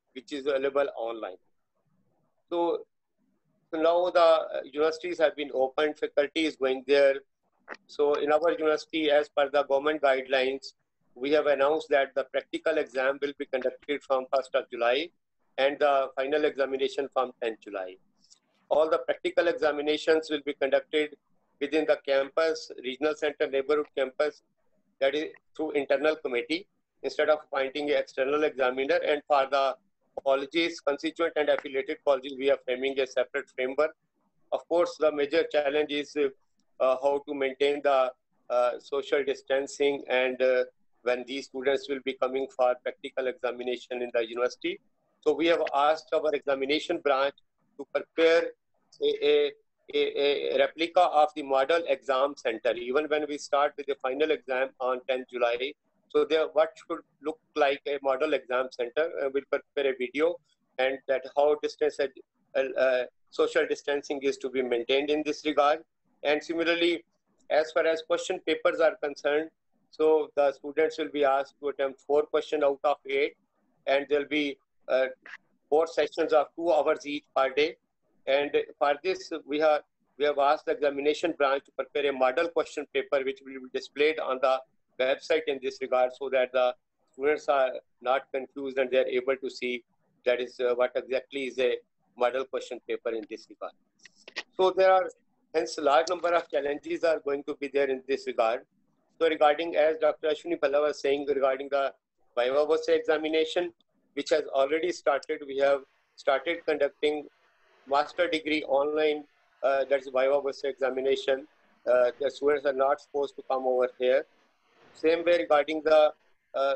which is available online. So, so now the uh, universities have been opened, faculty is going there. So in our university, as per the government guidelines, we have announced that the practical exam will be conducted from first of July and the final examination from tenth July. All the practical examinations will be conducted within the campus, regional center, neighborhood campus, that is through internal committee, instead of appointing an external examiner. And for the colleges, constituent and affiliated colleges, we are framing a separate framework. Of course, the major challenge is uh, how to maintain the uh, social distancing and uh, when these students will be coming for practical examination in the university. So we have asked our examination branch to prepare a, a, a, a replica of the model exam center, even when we start with the final exam on tenth July. So there, what should look like a model exam center? Uh, we'll prepare a video and that how distance, uh, uh, social distancing is to be maintained in this regard. And similarly, as far as question papers are concerned, so the students will be asked to attempt four questions out of eight, and there'll be uh, four sessions of two hours each per day. And for this, we have we have asked the examination branch to prepare a model question paper, which will be displayed on the website in this regard, so that the students are not confused and they are able to see that is uh, what exactly is a model question paper in this regard. So there are hence a large number of challenges are going to be there in this regard. So regarding, as Doctor Ashwini Bhalla was saying, regarding the Viva Voce examination, which has already started, we have started conducting master degree online, uh, that's Viva Voce examination. Uh, the students are not supposed to come over here. Same way regarding the uh,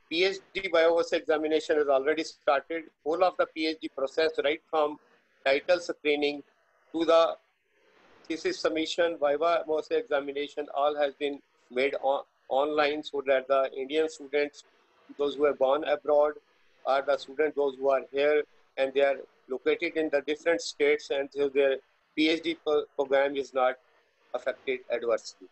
PhD Viva Voce examination has already started. Whole of the PhD process, right from title screening to the thesis submission, Viva Voce examination, all has been made on, online, so that the Indian students, those who are born abroad, are the students, those who are here, and they are located in the different states, and so their PhD program is not affected adversely.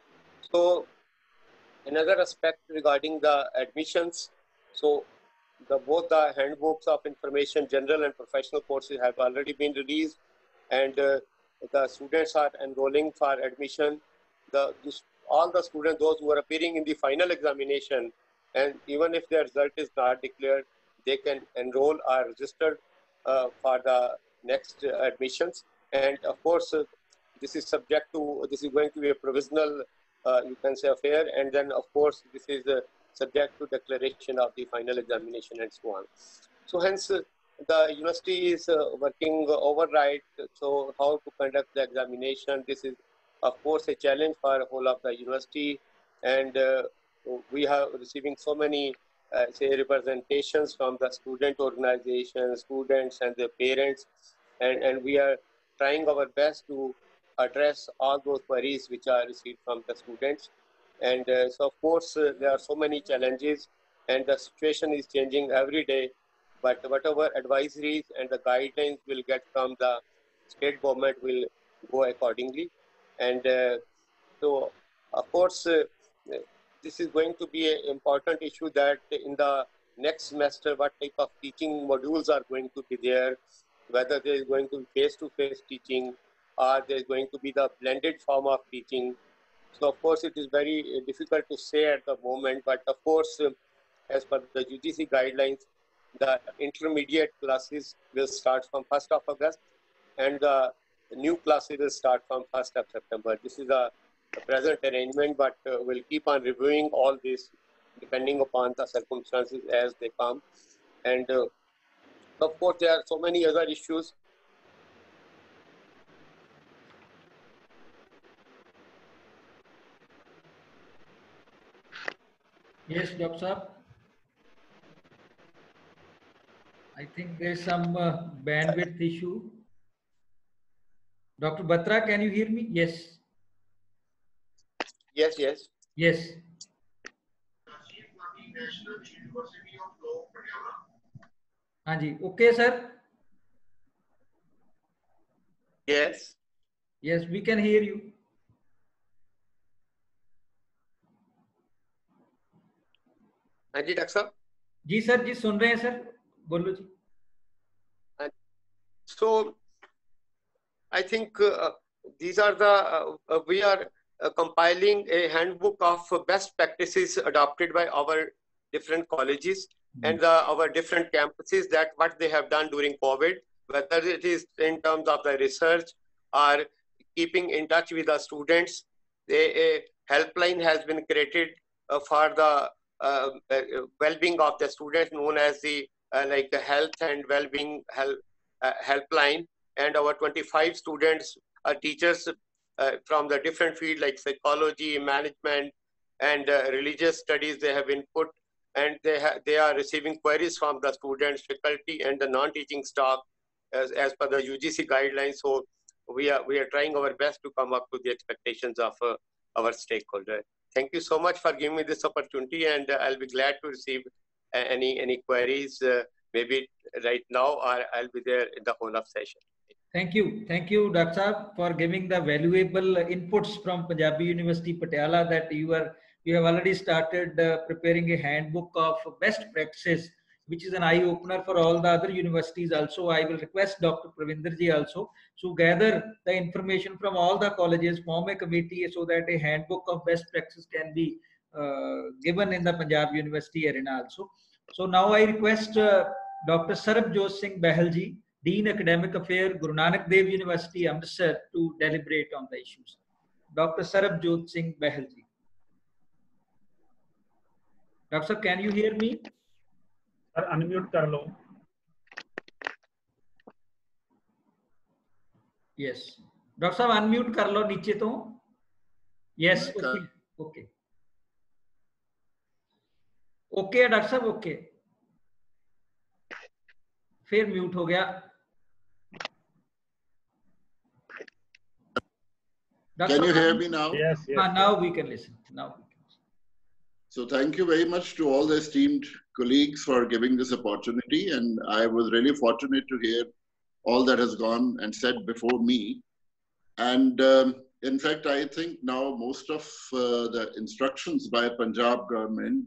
So another aspect regarding the admissions, so the, both the handbooks of information, general and professional courses have already been released, and uh, the students are enrolling for admission. The, this, all the students, those who are appearing in the final examination, and even if their result is not declared, they can enroll or register uh, for the next uh, admissions. And of course, uh, this is subject to, this is going to be a provisional, uh, you can say, affair. And then, of course, this is uh, subject to declaration of the final examination and so on. So hence, uh, the university is uh, working overnight. So how to conduct the examination, this is, of course, a challenge for the whole of the university. And uh, we are receiving so many, uh, say, representations from the student organizations, students and their parents. And, and we are trying our best to address all those queries which are received from the students. And uh, so, of course, uh, there are so many challenges, and the situation is changing every day. But whatever advisories and the guidelines will get from the state government will go accordingly. And uh, so, of course, uh, this is going to be an important issue, that in the next semester, what type of teaching modules are going to be there, whether there is going to be face-to-face teaching, or there is going to be the blended form of teaching. So, of course, it is very difficult to say at the moment, but of course, uh, as per the U G C guidelines, the intermediate classes will start from first of August, and the new classes will start from first of September. This is a, a present arrangement, but uh, we'll keep on reviewing all this depending upon the circumstances as they come. And uh, of course, there are so many other issues. Yes, Doctor Saab. I think there's some uh, bandwidth issue. Doctor Batra, can you hear me? Yes. Yes, yes. Yes. Anji, okay, sir? Yes. Yes, we can hear you. हाँ जी doctor साहब जी sir जी सुन रहे हैं sir बोलो जी. And so I think uh, these are the, uh, uh, we are uh, compiling a handbook of best practices adopted by our different colleges mm-hmm. and the, our different campuses, that what they have done during COVID, whether it is in terms of the research or keeping in touch with the students. A, a helpline has been created uh, for the uh, uh, well-being of the students, known as the uh, like the health and well-being help, uh, helpline. And our twenty-five students are teachers uh, from the different fields like psychology, management, and uh, religious studies. They have been put, and they ha they are receiving queries from the students, faculty, and the non-teaching staff as, as per the U G C guidelines. So we are we are trying our best to come up to the expectations of uh, our stakeholder. Thank you so much for giving me this opportunity, and uh, I'll be glad to receive uh, any any queries, uh, maybe right now, or I'll be there in the whole of session. Thank you. Thank you, Doctor Saab, for giving the valuable inputs from Punjabi University, Patiala, that you are you have already started uh, preparing a handbook of best practices, which is an eye-opener for all the other universities also. I will request Doctor Pravinder ji also to gather the information from all the colleges, form a committee so that a handbook of best practices can be uh, given in the Punjab University arena also. So now I request uh, Doctor Sarabjot Singh Bahal ji, Dean Academic Affairs, Guru Nanak Dev University, Amritsar, to deliberate on the issues. Doctor Sarabjot Singh Bahal ji. Doctor, can you hear me? Sir, unmute kar lo. Yes. Doctor, unmute kar lo niche to. Yes. Okay. Okay. Okay, Doctor, okay. फिर mute हो गया. Can you hear me now? Yes, yes. Ah, now we can listen. Now we can listen. So thank you very much to all the esteemed colleagues for giving this opportunity. And I was really fortunate to hear all that has gone and said before me. And um, in fact, I think now most of uh, the instructions by Punjab government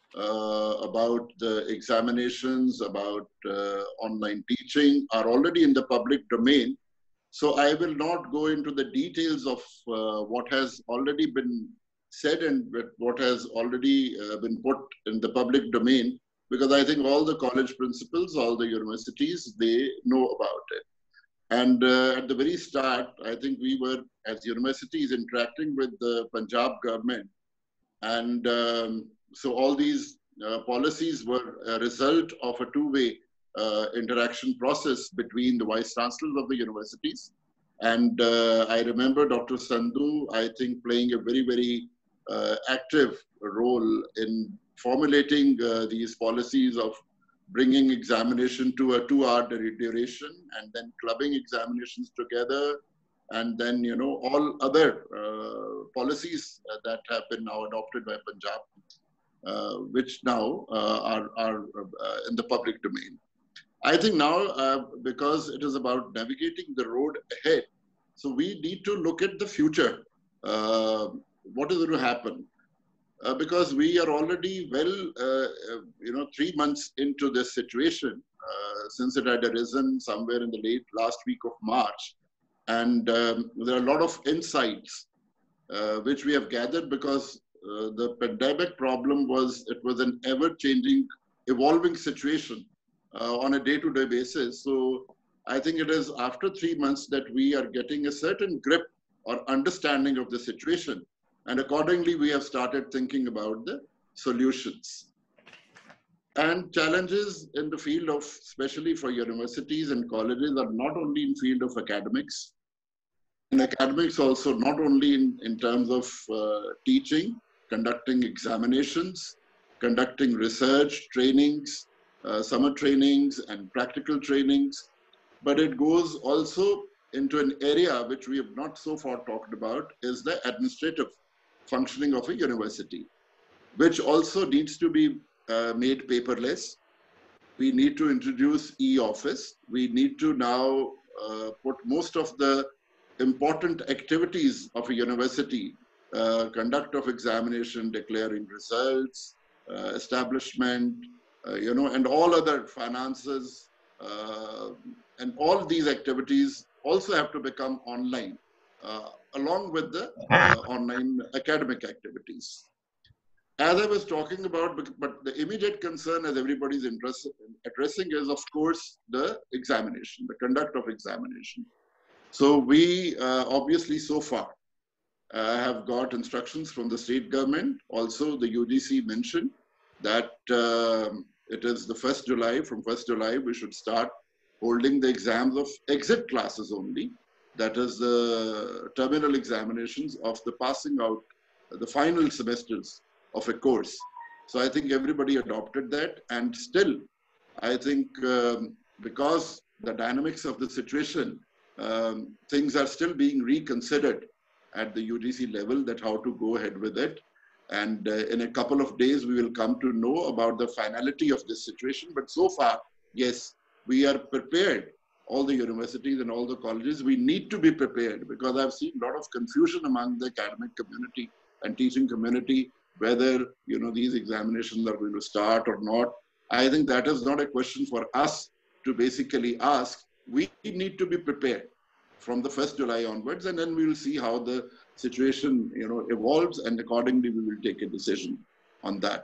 uh, about the examinations, about uh, online teaching are already in the public domain. So I will not go into the details of uh, what has already been said and what has already uh, been put in the public domain, because I think all the college principals, all the universities, they know about it. And uh, at the very start, I think we were, as universities, interacting with the Punjab government. And um, so all these uh, policies were a result of a two-way uh, interaction process between the vice chancellors of the universities. And uh, I remember Doctor Sandhu, I think, playing a very, very uh, active role in formulating uh, these policies of bringing examination to a two-hour duration and then clubbing examinations together, and then, you know, all other uh, policies uh, that have been now adopted by Punjab, uh, which now uh, are, are uh, in the public domain. I think now, uh, because it is about navigating the road ahead, so we need to look at the future. Uh, what is going to happen? Uh, because we are already well, uh, uh, you know, three months into this situation, uh, since it had arisen somewhere in the late last week of March. And um, there are a lot of insights uh, which we have gathered, because uh, the pandemic problem was, it was an ever-changing, evolving situation uh, on a day-to-day basis. So I think it is after three months that we are getting a certain grip or understanding of the situation. And accordingly, we have started thinking about the solutions. And challenges in the field of, especially for universities and colleges, are not only in field of academics. In academics also, not only in, in terms of uh, teaching, conducting examinations, conducting research, trainings, uh, summer trainings and practical trainings, but it goes also into an area which we have not so far talked about, is the administrative functioning of a university, which also needs to be uh, made paperless. We need to introduce e-office. We need to now uh, put most of the important activities of a university, uh, conduct of examination, declaring results, uh, establishment, uh, you know, and all other finances, uh, and all these activities also have to become online, uh, along with the uh, online academic activities. As I was talking about, but the immediate concern, as everybody's interested in addressing, is of course the examination, the conduct of examination. So we uh, obviously so far uh, have got instructions from the state government. Also, the U G C mentioned that uh, it is the first July, from first July, we should start holding the exams of exit classes only. That is the terminal examinations of the passing out, the final semesters of a course. So I think everybody adopted that, and still, I think um, because the dynamics of the situation, um, things are still being reconsidered at the U G C level, that how to go ahead with it. And uh, in a couple of days, we will come to know about the finality of this situation. But so far, yes, we are prepared. All the universities and all the colleges, we need to be prepared, because I've seen a lot of confusion among the academic community and teaching community, whether, you know, these examinations are going to start or not. I think that is not a question for us to basically ask. We need to be prepared from the first July onwards, and then we will see how the situation, you know, evolves, and accordingly we will take a decision on that.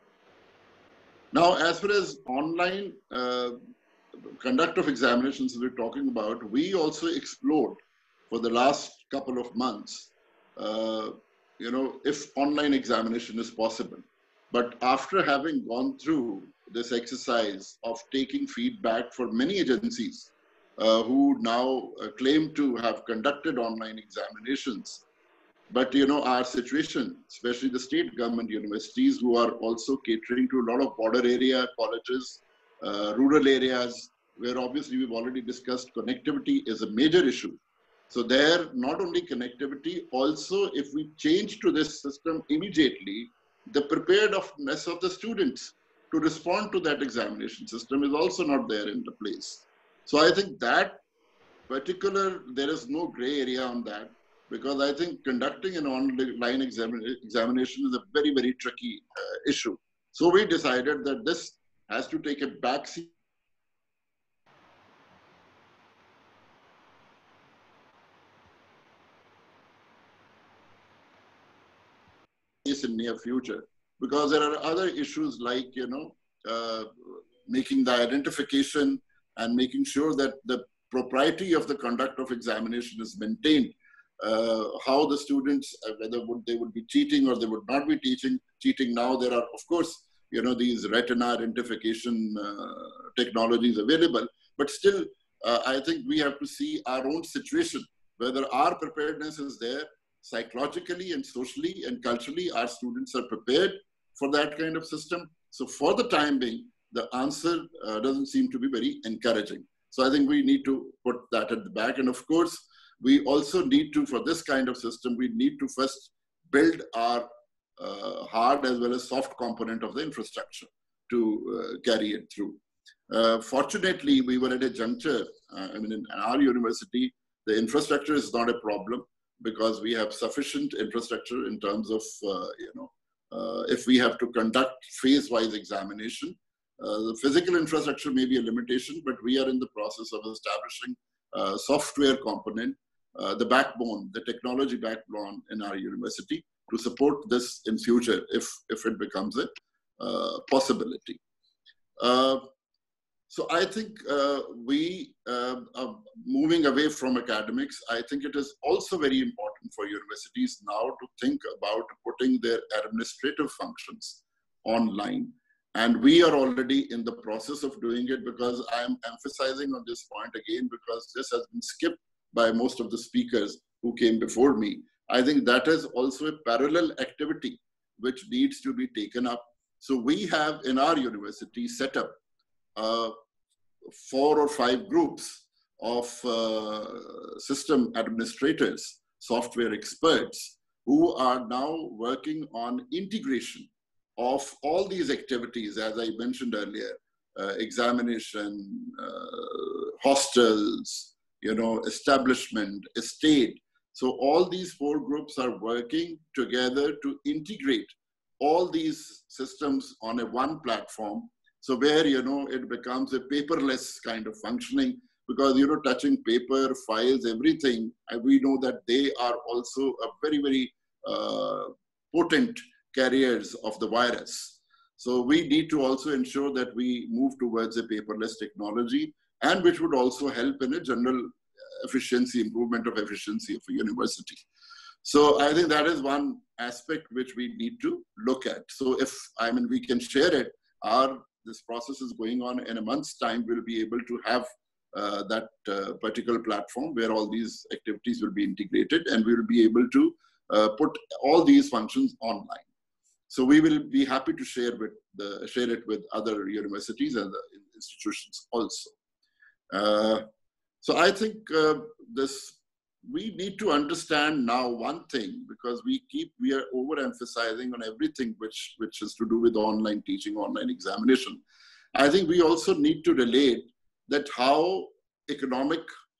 Now, as far as online uh, conduct of examinations we're talking about, we also explored for the last couple of months, uh, you know, if online examination is possible. But after having gone through this exercise of taking feedback for many agencies uh, who now uh, claim to have conducted online examinations, but, you know, our situation, especially the state government universities who are also catering to a lot of border area colleges, uh, rural areas, where obviously we've already discussed connectivity is a major issue. So there, not only connectivity, also if we change to this system immediately, the preparedness of the students to respond to that examination system is also not there in the place. So I think that particular, there is no gray area on that, because I think conducting an online exam examination is a very, very tricky uh, issue. So we decided that this has to take a backseat in near future, because there are other issues like, you know, uh, making the identification and making sure that the propriety of the conduct of examination is maintained. Uh, how the students, uh, whether would, they would be cheating or they would not be teaching, cheating. Now there are, of course, you know, these retina identification uh, technologies available, but still, uh, I think we have to see our own situation, whether our preparedness is there, psychologically and socially and culturally, our students are prepared for that kind of system. So for the time being, the answer uh, doesn't seem to be very encouraging. So I think we need to put that at the back. And of course, we also need to, for this kind of system, we need to first build our uh, hard as well as soft component of the infrastructure to uh, carry it through. Uh, fortunately, we were at a juncture, uh, I mean, in our university, the infrastructure is not a problem, because we have sufficient infrastructure in terms of, uh, you know, uh, if we have to conduct phase-wise examination. Uh, the physical infrastructure may be a limitation, but we are in the process of establishing a software component, uh, the backbone, the technology backbone in our university to support this in future if, if it becomes a uh, possibility. Uh, So I think uh, we, uh, uh, moving away from academics, I think it is also very important for universities now to think about putting their administrative functions online. And we are already in the process of doing it, because I am emphasizing on this point again, because this has been skipped by most of the speakers who came before me. I think that is also a parallel activity which needs to be taken up. So we have in our university set up uh, four or five groups of uh, system administrators, software experts, who are now working on integration of all these activities, as I mentioned earlier, uh, examination, uh, hostels, you know, establishment, estate. So all these four groups are working together to integrate all these systems on a one platform, So where, you know, it becomes a paperless kind of functioning, because, you know, touching paper, files, everything, and we know that they are also a very, very uh, potent carriers of the virus. So we need to also ensure that we move towards a paperless technology, and which would also help in a general efficiency, improvement of efficiency of a university. So I think that is one aspect which we need to look at. So if, I mean, we can share it, our, this process is going on in a month's time, we'll be able to have uh, that uh, particular platform where all these activities will be integrated, and we will be able to uh, put all these functions online. So we will be happy to share with the share it with other universities and the institutions also. Uh, so I think uh, this we need to understand now one thing, because we keep we are overemphasizing on everything which which is to do with online teaching, online examination. I think we also need to relate that how economic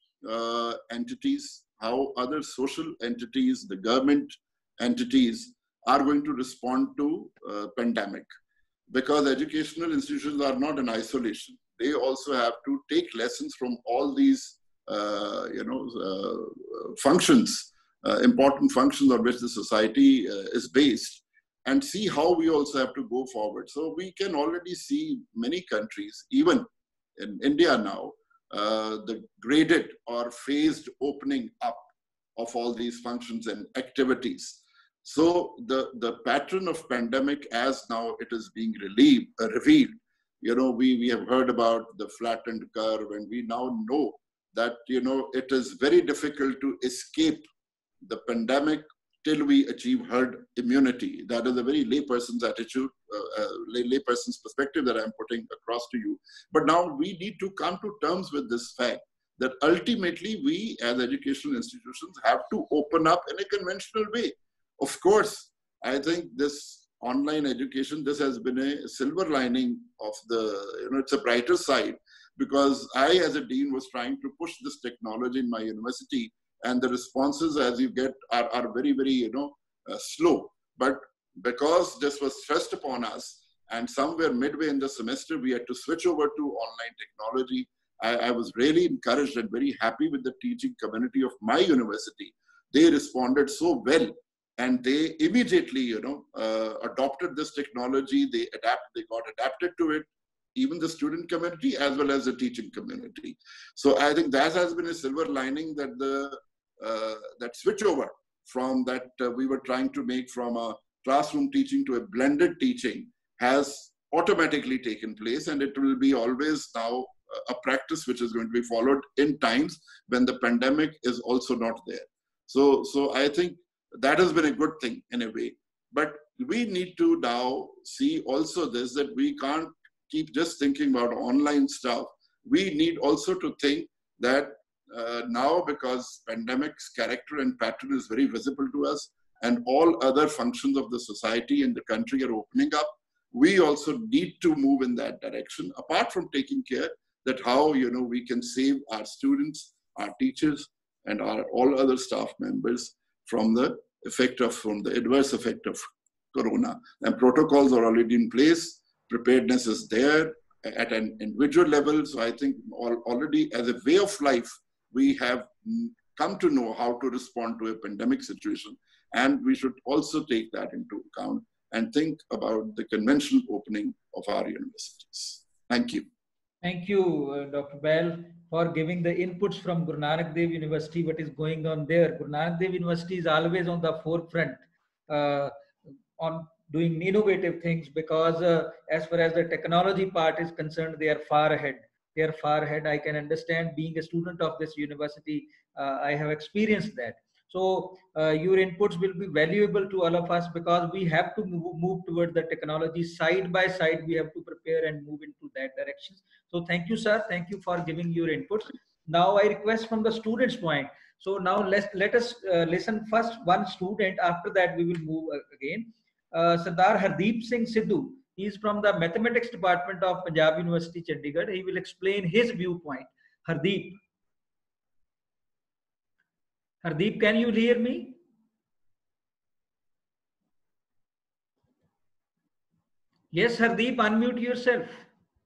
uh, entities, how other social entities, the government entities are going to respond to uh, pandemic, because educational institutions are not in isolation. They also have to take lessons from all these uh, you know, uh, functions, uh, important functions on which the society uh, is based, and see how we also have to go forward. So we can already see many countries, even in India now, uh, the graded or phased opening up of all these functions and activities. So the, the pattern of pandemic, as now it is being relieved, uh, revealed, you know, we, we have heard about the flattened curve, and we now know that, you know, it is very difficult to escape the pandemic till we achieve herd immunity. That is a very layperson's attitude, uh, uh, lay, layperson's perspective that I'm putting across to you. But now we need to come to terms with this fact that ultimately we as educational institutions have to open up in a conventional way. Of course, I think this online education, this has been a silver lining of the, you know, it's a brighter side, because I as a dean was trying to push this technology in my university, and the responses as you get are, are very, very, you know, uh, slow. But because this was stressed upon us, and somewhere midway in the semester, we had to switch over to online technology, I, I was really encouraged and very happy with the teaching community of my university. They responded so well, and they immediately, you know, uh, adopted this technology. They adapt, they got adapted to it, even the student community as well as the teaching community. So I think that has been a silver lining, that the uh, that switch over from that uh, we were trying to make from a classroom teaching to a blended teaching has automatically taken place, and it will be always now a practice which is going to be followed in times when the pandemic is also not there. So, so I think that has been a good thing in a way. But we need to now see also this, that we can't keep just thinking about online stuff. We need also to think that uh, now, because pandemic's character and pattern is very visible to us, and all other functions of the society and the country are opening up, we also need to move in that direction, apart from taking care that how, you know, we can save our students, our teachers, and our all other staff members from the effect of, from the adverse effect of corona. And protocols are already in place. Preparedness is there at an individual level. So I think all, already as a way of life, we have come to know how to respond to a pandemic situation. And we should also take that into account and think about the conventional opening of our universities. Thank you. Thank you, uh, Doctor Bahl, for giving the inputs from Guru Nanak Dev University, what is going on there. Guru Nanak Dev University is always on the forefront uh, on doing innovative things, because uh, as far as the technology part is concerned, they are far ahead. They are far ahead. I can understand, being a student of this university, uh, I have experienced that. So uh, your inputs will be valuable to all of us, because we have to move, move towards the technology side by side. We have to prepare and move into that direction. So thank you, sir. Thank you for giving your inputs. Now I request from the students' point. So now let's let us uh, listen first one student. After that, we will move again. Uh, Sardar Hardeep Singh Sidhu. He is from the mathematics department of Punjab University, Chandigarh. He will explain his viewpoint. Hardeep. Hardeep, can you hear me? Yes, Hardeep, unmute yourself.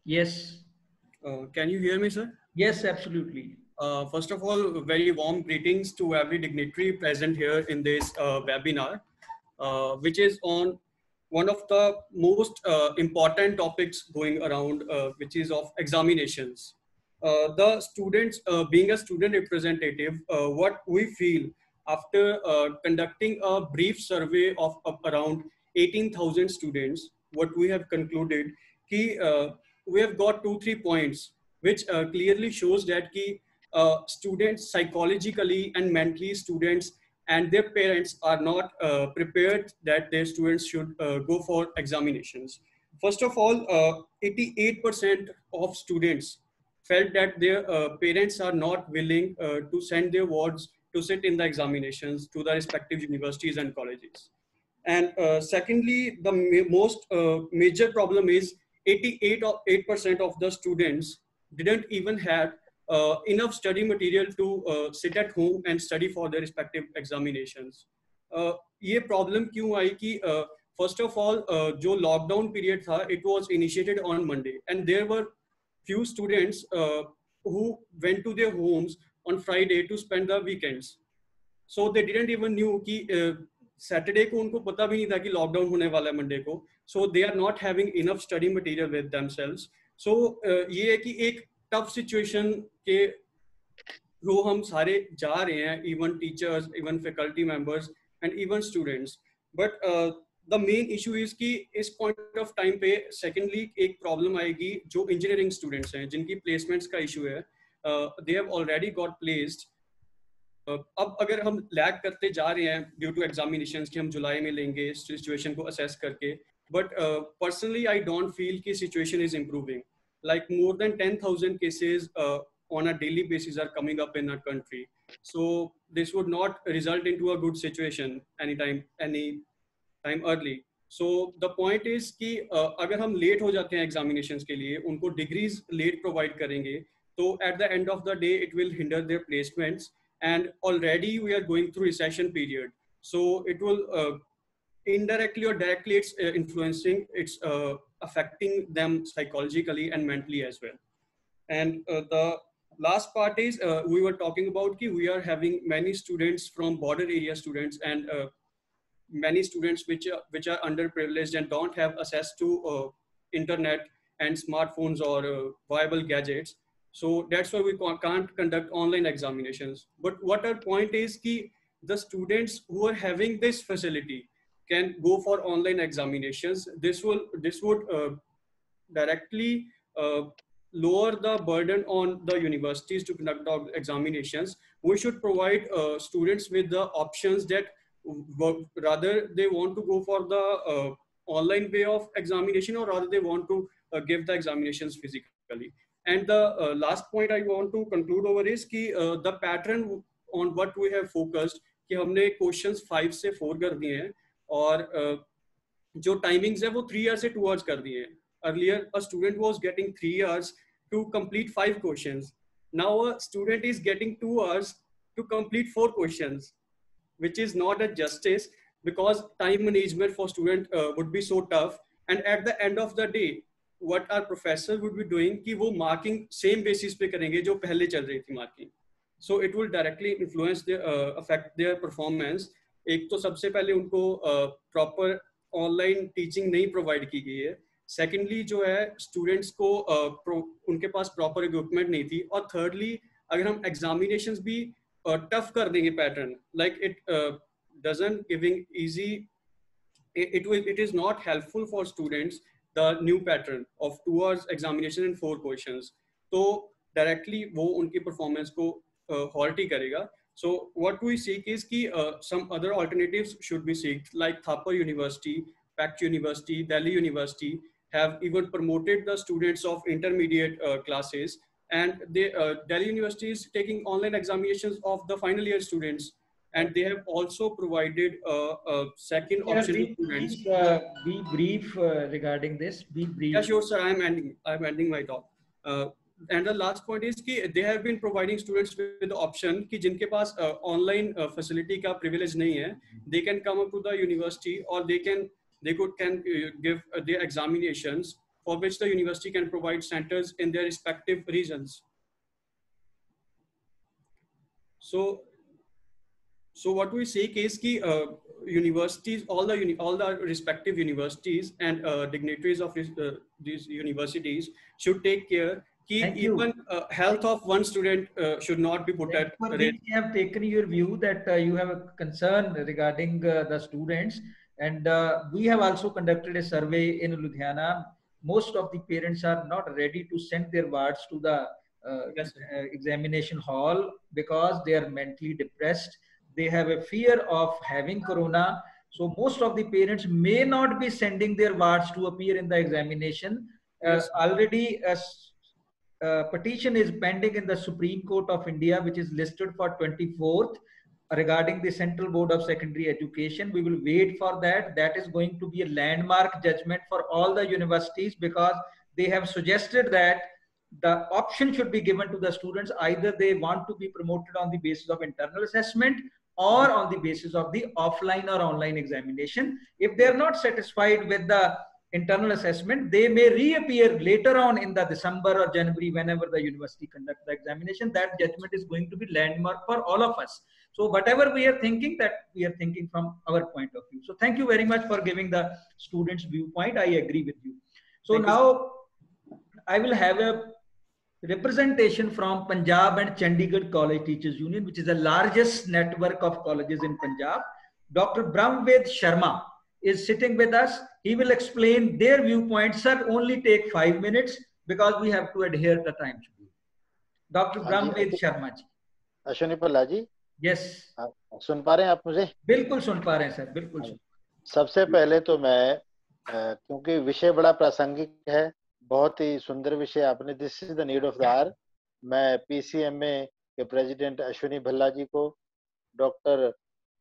Yes. Uh, can you hear me, sir? Yes, absolutely. Uh, first of all, very warm greetings to every dignitary present here in this uh, webinar, uh, which is on one of the most uh, important topics going around, uh, which is of examinations. Uh, the students, uh, being a student representative, uh, what we feel after uh, conducting a brief survey of, of around eighteen thousand students, what we have concluded, ki, uh, we have got two, three points, which uh, clearly shows that ki, uh, students psychologically and mentally, students and their parents are not uh, prepared that their students should uh, go for examinations. First of all, uh, eighty-eight percent of students felt that their uh, parents are not willing uh, to send their wards to sit in the examinations to the respective universities and colleges. And uh, secondly, the ma most uh, major problem is eighty-eight percent of the students didn't even have uh, enough study material to uh, sit at home and study for their respective examinations. Uh, ये problem क्यों आई कि uh, first of all uh, जो lockdown period था, it was initiated on Monday, and there were few students uh, who went to their homes on Friday to spend the weekends. So they didn't even knew कि uh, Saturday को उनको पता भी नहीं था कि lockdown होने वाला है Monday को. So they are not having enough study material with themselves. So uh, ये है कि एक tough situation के through हम सारे जा रहे हैं, even teachers, even faculty members, and even students. But uh, the main issue is कि इस point of time पे secondly एक problem आएगी जो engineering students हैं, जिनकी placements का issue है. Uh, they have already got placed. Uh, अब अगर हम लैग करते जा रहे हैं ड्यू टू एग्जामिनेशंस कि हम जुलाई में लेंगे सिचुएशन को असेस करके, but personally I don't feel कि situation is improving. Like more than ten thousand cases on a daily basis are coming up in our country, so this would not result into a good situation anytime any time early. So the point is कि uh, अगर हम late हो जाते हैं examinations के लिए, उनको degrees late provide करेंगे, तो at the end of the day it will hinder their placements. And already we are going through recession period, so it will uh, indirectly or directly it's uh, influencing, it's uh, affecting them psychologically and mentally as well. And uh, the last part is uh, we were talking about ki we are having many students from border area students and uh, many students which are, which are underprivileged and don't have access to uh, internet and smartphones or uh, viable gadgets. So that's why we can't conduct online examinations. But what our point is ki the students who are having this facility can go for online examinations. This will this would uh, directly uh, lower the burden on the universities to conduct examinations. We should provide uh, students with the options that rather they want to go for the uh, online way of examination, or rather they want to uh, give the examinations physically. And the uh, last point I want to conclude over is कि uh, the pattern on what we have focused कि हमने questions five से four कर दिए हैं, और uh, जो timings है वो three hours से two hours कर दिए हैं. Earlier a student was getting three hours to complete five questions. Now a student is getting two hours to complete four questions, which is not a justice, because time management for student uh, would be so tough. And at the end of the day, what our professor would be doing कि वो marking same basis पे करेंगे जो पहले चल रही थी marking. So it will directly influence their uh, affect their performance. एक तो सबसे पहले उनको uh, proper online teaching नहीं provide की गई है. Secondly जो है students को uh, pro, उनके पास proper equipment नहीं थी. और thirdly अगर हम examinations भी uh, tough कर देंगे pattern, like it uh, doesn't giving easy, it, it will it is not helpful for students, the new pattern of two hours examination and four questions. So directly वो उनकी performance को uh, halt ही करेगा. So what we seek is कि uh, some other alternatives should be sought, like Thapar University, Pact University, Delhi University have even promoted the students of intermediate uh, classes, and they uh, Delhi University is taking online examinations of the final year students. And they have also provided uh, a second yeah, option be, to students. Please, uh, be brief uh, regarding this. Be brief. Yeah, sure, sir. I'm ending. I'm ending my talk. Uh, and the last point is कि they have been providing students with the option कि जिनके पास uh, online uh, facility का privilege नहीं है, they can come up to the university, or they can they could can uh, give uh, their examinations for which the university can provide centers in their respective regions. So, so what we say is that uh, universities, all the uni all the respective universities and uh, dignitaries of this, uh, these universities should take care that even uh, health of one student uh, should not be put at risk. We have taken your view that uh, you have a concern regarding uh, the students, and uh, we have also conducted a survey in Ludhiana. Most of the parents are not ready to send their wards to the uh, yes, uh, examination hall because they are mentally depressed. They have a fear of having corona. So most of the parents may not be sending their wards to appear in the examination. Uh, yes. Already a uh, petition is pending in the Supreme Court of India, which is listed for twenty-fourth regarding the Central Board of Secondary Education. We will wait for that. That is going to be a landmark judgment for all the universities, because they have suggested that the option should be given to the students. Either they want to be promoted on the basis of internal assessment or on the basis of the offline or online examination. If they are not satisfied with the internal assessment, they may reappear later on in the December or January, whenever the university conducts the examination. That judgment is going to be landmark for all of us. So whatever we are thinking, that we are thinking from our point of view. So thank you very much for giving the students' viewpoint. I agree with you. So thank now you. I will have a representation from Punjab and Chandigarh College Teachers Union, which is the largest network of colleges in Punjab. Doctor Brahmved Sharma is sitting with us. He will explain their viewpoint. Sir, only take five minutes because we have to adhere the time schedule. Doctor Brahmved Sharma ji. Ashwini Palla ji. Yes. सुन पा रहे हैं आप मुझे? बिल्कुल सुन पा रहे हैं sir, बिल्कुल सुन। सबसे पहले तो मैं, क्योंकि विषय बड़ा प्रासंगिक है, बहुत ही सुंदर विषय आपने, this is the need of the hour, मैं पीसीएमए के प्रेसिडेंट अश्विनी भल्ला जी को, doctor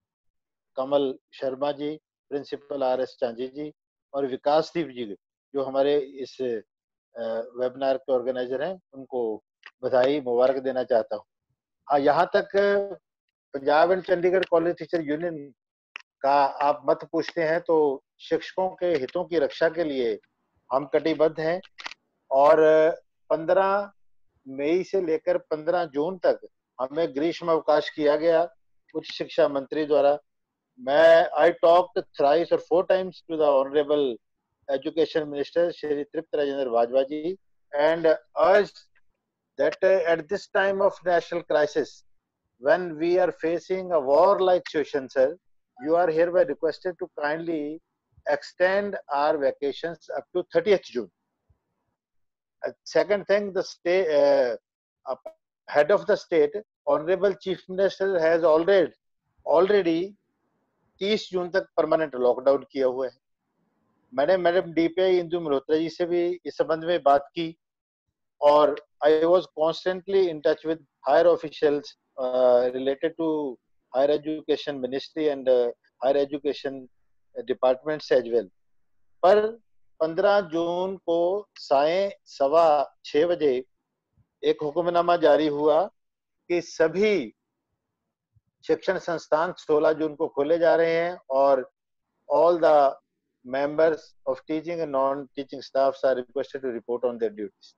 Kamal Sharma ji, principal R S Chanji ji और विकासदीप जी जो हमारे इस वेबिनार के ऑर्गेनाइजर हैं, उनको बधाई मुबारक देना चाहता हूँ। हाँ, यहाँ तक Punjab and Chandigarh college teacher union का आप मत पूछते हैं तो शिक्षकों के हितों की रक्षा के लिए हम कटिबद्ध हैं, और पंद्रह मई से लेकर पंद्रह जून तक हमें ग्रीष्म अवकाश किया गया उच्च शिक्षा मंत्री द्वारा। मैं आई टॉक्ड थ्राइस और four times to the honourable education minister Shri Tript Rajinder Bajwa ji and urged that uh, at this time of national crisis, when we are facing a war-like situation, sir, you are hereby requested to kindly extend our vacations up to thirtieth June. Uh, second thing, the state, uh, uh, head of the state, Honorable Chief Minister has already already तीस जून तक permanent lockdown किया हुआ है। मैंने madam DPI Indu Malhotra ji से भी इस संबंध में बात की, और I was constantly in touch with higher officials uh, related to higher education ministry and uh, higher education departments as well. पर पंद्रह जून को साय सवा छह बजे एक हुक्मनामा जारी हुआ कि सभी शिक्षण संस्थान सोलह जून को खोले जा रहे हैं और all the members of teaching and non-teaching staffs are requested to report on their duties.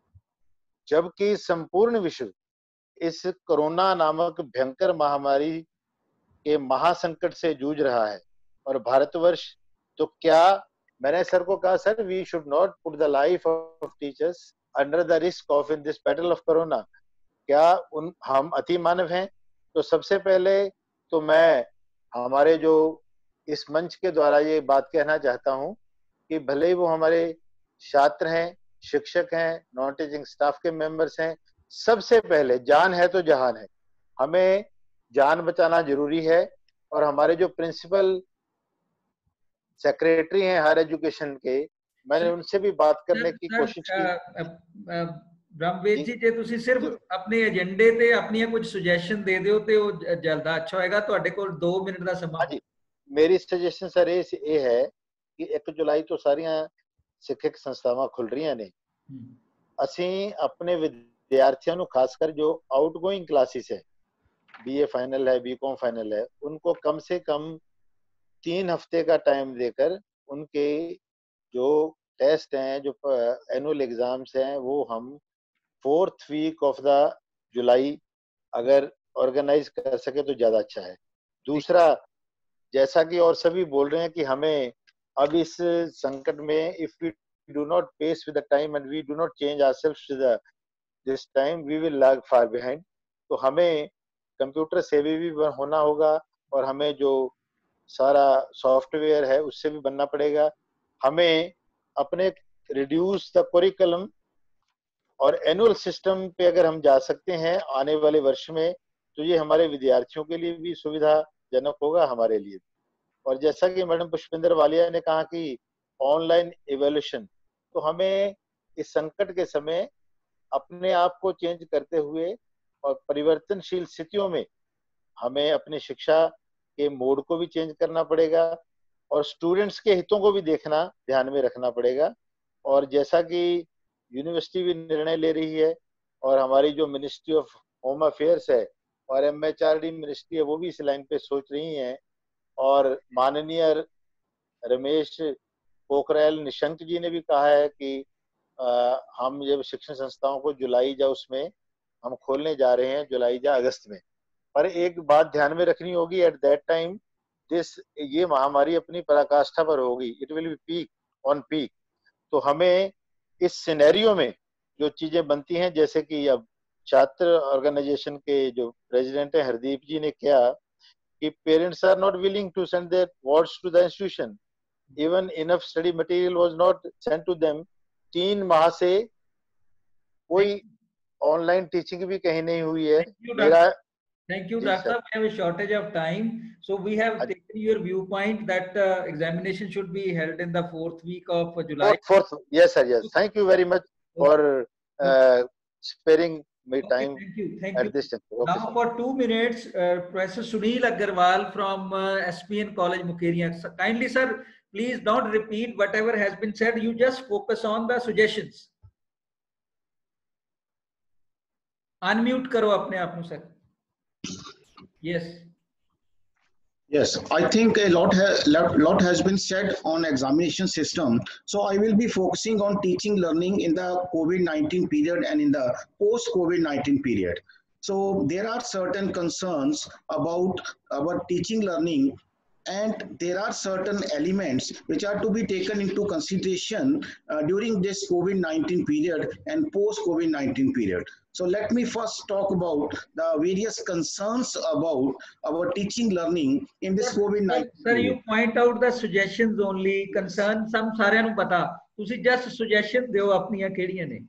जबकि संपूर्ण विश्व इस कोरोना नामक भयंकर महामारी के महासंकट से जूझ रहा है, और भारतवर्ष तो क्या, मैंने सर को कहा sir we should not put the life of teachers under the risk of in this battle of corona, क्या उन हम अति मानव हैं? तो सबसे पहले तो मैं हमारे जो इस मंच के द्वारा ये बात कहना चाहता हूं कि भले ही वो हमारे छात्र हैं, शिक्षक हैं, नॉन टीचिंग स्टाफ के मेंबर्स हैं, सबसे पहले जान है तो जहान है, हमें जान बचाना जरूरी है। और हमारे जो प्रिंसिपल सेक्रेटरी हैं हायर एजुकेशन के, मैंने उनसे भी बात करने की कोशिश की। ब्रह्मवेद जी, जे तुसी सिर्फ अपने एजेंडे ते अपनी कुछ सुजेशन दे दियो ते वो ज्यादा अच्छा होएगा। ਤੁਹਾਡੇ ਕੋਲ दो मिनट ਦਾ ਸਮਾਂ। जी, मेरी सजेशन सर ये है कि एक जुलाई तो सारियां ਸਿੱਖਿਅਕ ਸੰਸਥਾਵਾਂ ਖੁੱਲ ਰਹੀਆਂ ਨੇ, ਅਸੀਂ ਆਪਣੇ विद्यार्थियों ਨੂੰ खासकर जो आउटगोइंग क्लासेस है, बीए फाइनल है, बीकॉम फाइनल है, उनको कम से कम तीन हफ्ते का टाइम देकर उनके जो टेस्ट हैं, जो एनुअल एग्जाम्स हैं, वो हम fourth week of the July अगर ऑर्गेनाइज कर सके तो ज्यादा अच्छा है। दूसरा, जैसा कि और सभी बोल रहे हैं कि हमें अब इस संकट में if we do not pace with the time and we do not change ourselves to the this time we will lag far behind. तो हमें कंप्यूटर सेवी भी होना होगा और हमें जो सारा सॉफ्टवेयर है उससे भी बनना पड़ेगा। हमें अपने रिड्यूस द करिकुलम और एनुअल सिस्टम पे अगर हम जा सकते हैं आने वाले वर्ष में तो ये हमारे विद्यार्थियों के लिए भी सुविधाजनक होगा, हमारे लिए। और जैसा कि मैडम पुष्पिंदर वालिया ने कहा कि ऑनलाइन इवैल्यूएशन, तो हमें इस संकट के समय अपने आप को चेंज करते हुए और परिवर्तनशील स्थितियों में हमें अपनी शिक्षा के मोड को भी चेंज करना पड़ेगा और स्टूडेंट्स के हितों को भी देखना, ध्यान में रखना पड़ेगा। और जैसा कि यूनिवर्सिटी भी निर्णय ले रही है और हमारी जो मिनिस्ट्री ऑफ होम अफेयर्स है और M H R D ministry है वो भी इस लाइन पे सोच रही हैं, और माननीय रमेश पोखरियाल निशंक जी ने भी कहा है कि आ, हम जब शिक्षण संस्थाओं को जुलाई या उसमें हम खोलने जा रहे हैं, जुलाई या अगस्त में। पर एक बात ध्यान में रखनी होगी, एट दैट टाइम दिस ये महामारी अपनी पराकाष्ठा पर होगी, it will be peak on peak. तो हमें इस सिनेरियो में जो चीजें बनती हैं, जैसे कि अब छात्र ऑर्गेनाइजेशन के जो प्रेसिडेंट है हरदीप जी ने किया कि parents are not willing to send their wards to the institution, even enough study material was not sent to them. तीन माह से कोई ऑनलाइन टीचिंग भी कहीं नहीं हुई है। मेरा Thank you, Doctor. We have a shortage of time, so we have taken your viewpoint that uh, examination should be held in the fourth week of July. Fourth, fourth. Yes, sir. Yes. Thank you very much for uh, sparing me Okay, time. thank you. Thank at you. this time. Okay, now, sir. for two minutes, uh, Professor Sunil Agarwal from uh, S P N College, Mukeria. So, kindly, sir, please don't repeat whatever has been said. You just focus on the suggestions. Unmute karo apne aap nu, sir. Yes. Yes, I think a lot, ha lot, lot has been said on examination system. So I will be focusing on teaching learning in the COVID nineteen period and in the post-COVID nineteen period. So there are certain concerns about our teaching learning, and there are certain elements which are to be taken into consideration uh, during this COVID nineteen period and post-COVID nineteen period. So let me first talk about the various concerns about our teaching learning in this COVID nineteen. Sir, you point out the suggestions only. Concerns some साਰਿਆਂ ਨੂੰ ਪਤਾ. ਤੁਸੀਂ just suggestion ਦਿਓ ਆਪਣੀਆਂ ਕਿਹੜੀਆਂ ਨੇ.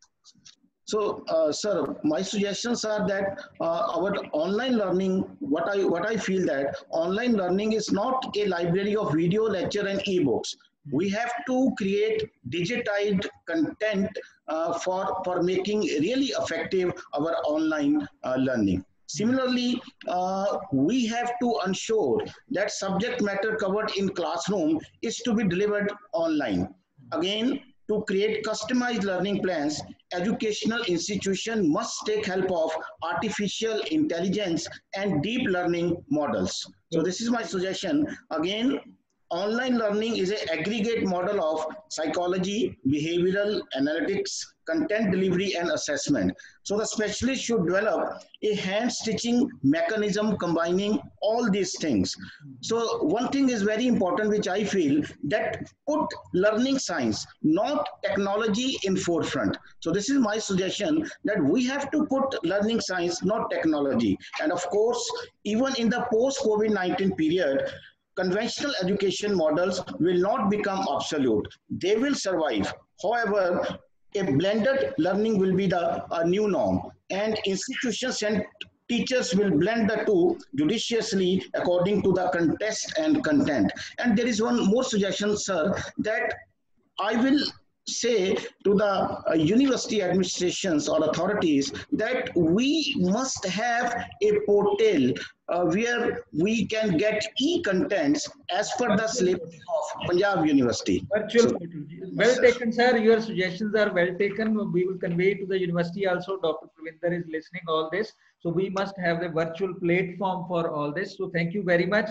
So, uh, sir, my suggestions are that uh, our online learning, what I what I feel that online learning is not a library of video lecture and e-books. We have to create digitized content uh, for, for making really effective our online uh, learning. Similarly, uh, we have to ensure that subject matter covered in classroom is to be delivered online. Again, to create customized learning plans, educational institution must take help of artificial intelligence and deep learning models. So this is my suggestion. Again, online learning is an aggregate model of psychology, behavioral analytics, content delivery, and assessment. So the specialist should develop a hand-stitching mechanism combining all these things. So one thing is very important, which I feel, that put learning science, not technology, in forefront. So this is my suggestion, that we have to put learning science, not technology. And of course, even in the post-COVID nineteen period, conventional education models will not become obsolete. They will survive. However, a blended learning will be the uh, new norm, and institutions and teachers will blend the two judiciously according to the context and content. And there is one more suggestion, sir, that I will say to the uh, university administrations or authorities that we must have a portal uh, where we can get e-contents as per the syllabus of Punjab University. Virtual So, portal. Well taken, sir. Your suggestions are well taken. We will convey to the university also. Doctor Pravinder is listening all this. So we must have a virtual platform for all this. So thank you very much.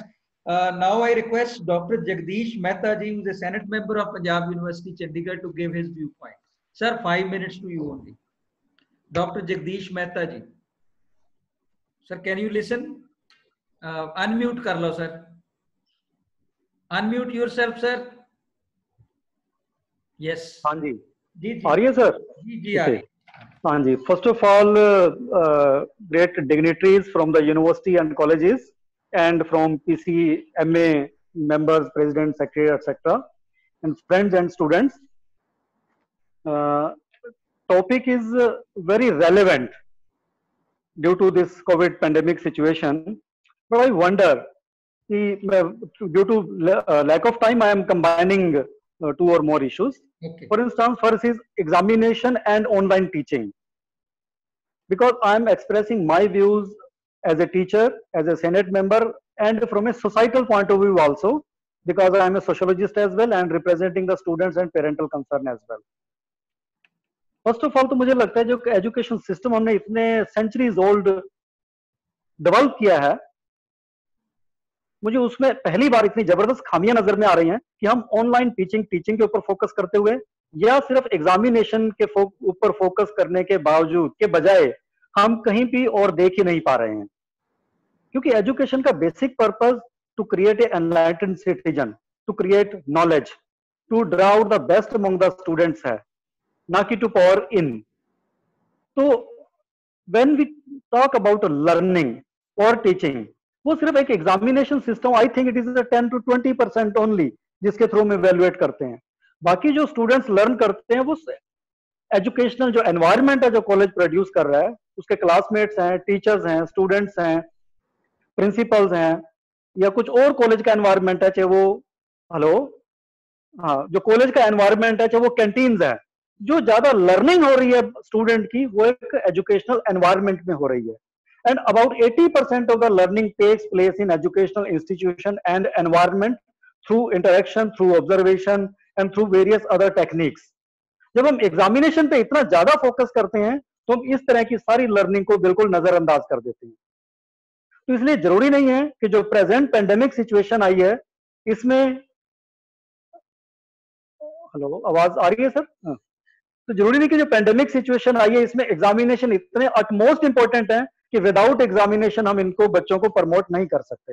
Uh, now I request Doctor Jagdish Mehta ji, who is a Senate member of Punjab University, Chandigarh, to give his viewpoint. Sir, five minutes to you only. Doctor Jagdish Mehta ji. Sir, can you listen? Uh, unmute kar lo, sir. Unmute yourself, sir. Yes. हाँ जी. जी जी. आ रही है sir? जी जी आ रही. हाँ जी. First of all, uh, uh, great dignitaries from the university and colleges, and from P C M A members, president, secretary, et cetera, and friends and students. Uh, topic is uh, very relevant due to this COVID pandemic situation. But I wonder, uh, due to uh, lack of time, I am combining uh, two or more issues. Okay. For instance, first is examination and online teaching. Because I am expressing my views as a teacher, as a Senate member, and from a societal point of view also, because I am a sociologist as well and representing the students and parental concern as well. First of all, तो मुझे लगता है जो education system हमने इतने centuries old develop किया है, मुझे उसमें पहली बार इतनी जबरदस्त खामियां नजर में आ रही हैं कि हम ऑनलाइन टीचिंग टीचिंग के ऊपर फोकस करते हुए या सिर्फ एग्जामिनेशन के ऊपर फोकस करने के बावजूद के बजाय हम कहीं भी और देख ही नहीं पा रहे हैं. क्योंकि एजुकेशन का basic purpose to create a enlightened citizen, to create knowledge, to draw out the best among the students है, ना कि टू पावर इन. तो when we talk about learning और टीचिंग, वो सिर्फ एक examination system, I think it is ten to twenty percent only जिसके through में इवेल्युएट करते हैं. बाकी जो स्टूडेंट्स लर्न करते हैं वो एजुकेशनल जो एनवायरनमेंट है जो कॉलेज प्रोड्यूस कर रहा है, उसके क्लासमेट्स हैं, टीचर्स हैं, स्टूडेंट्स हैं, प्रिंसिपल्स हैं, या कुछ और कॉलेज का एनवायरनमेंट है, चाहे वो हेलो हाँ जो कॉलेज का एनवायरनमेंट है, चाहे वो कैंटीन्स है, जो ज्यादा लर्निंग हो रही है स्टूडेंट की वो एक एजुकेशनल एनवायरनमेंट में हो रही है. And about eighty percent of the learning takes place in educational institution and environment through interaction, through observation, and through various other techniques. जब हम एग्जामिनेशन पे इतना ज्यादा फोकस करते हैं तो हम इस तरह की सारी लर्निंग को बिल्कुल नजरअंदाज कर देते हैं. तो इसलिए जरूरी नहीं है कि जो प्रेजेंट पेंडेमिक सिचुएशन आई है इसमें, हेलो आवाज आ रही है सर? हाँ. तो जरूरी नहीं कि जो पेंडेमिक सिचुएशन आई है इसमें एग्जामिनेशन इतने अटमोस्ट इंपॉर्टेंट है कि विदाउट एग्जामिनेशन हम इनको बच्चों को प्रमोट नहीं कर सकते.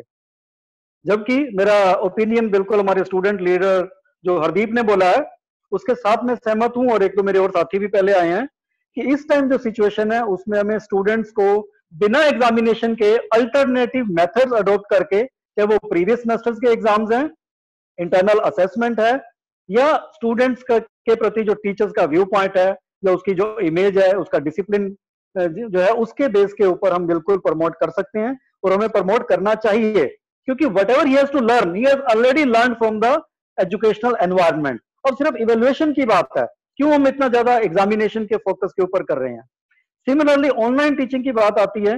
जबकि मेरा ओपिनियन बिल्कुल हमारे स्टूडेंट लीडर जो हरदीप ने बोला है उसके साथ में सहमत हूं, और एक दो मेरे और साथी भी पहले आए हैं कि इस टाइम जो सिचुएशन है उसमें हमें स्टूडेंट्स को बिना एग्जामिनेशन के अल्टरनेटिव मेथड्स अडॉप्ट करके, चाहे वो प्रीवियस सेमेस्टर्स के एग्जाम्स हैं, इंटरनल असेसमेंट है, या स्टूडेंट्स के प्रति जो टीचर्स का व्यू पॉइंट है या उसकी जो इमेज है, उसका डिसिप्लिन जो है, उसके बेस के ऊपर हम बिल्कुल प्रमोट कर सकते हैं और हमें प्रमोट करना चाहिए. क्योंकि whatever he has to learn, he has already learn from the educational environment. और सिर्फ इवेल्युएशन की बात है, क्यों हम इतना ज्यादा एग्जामिनेशन के फोकस के ऊपर कर रहे हैं. सिमिलरली ऑनलाइन टीचिंग की बात आती है.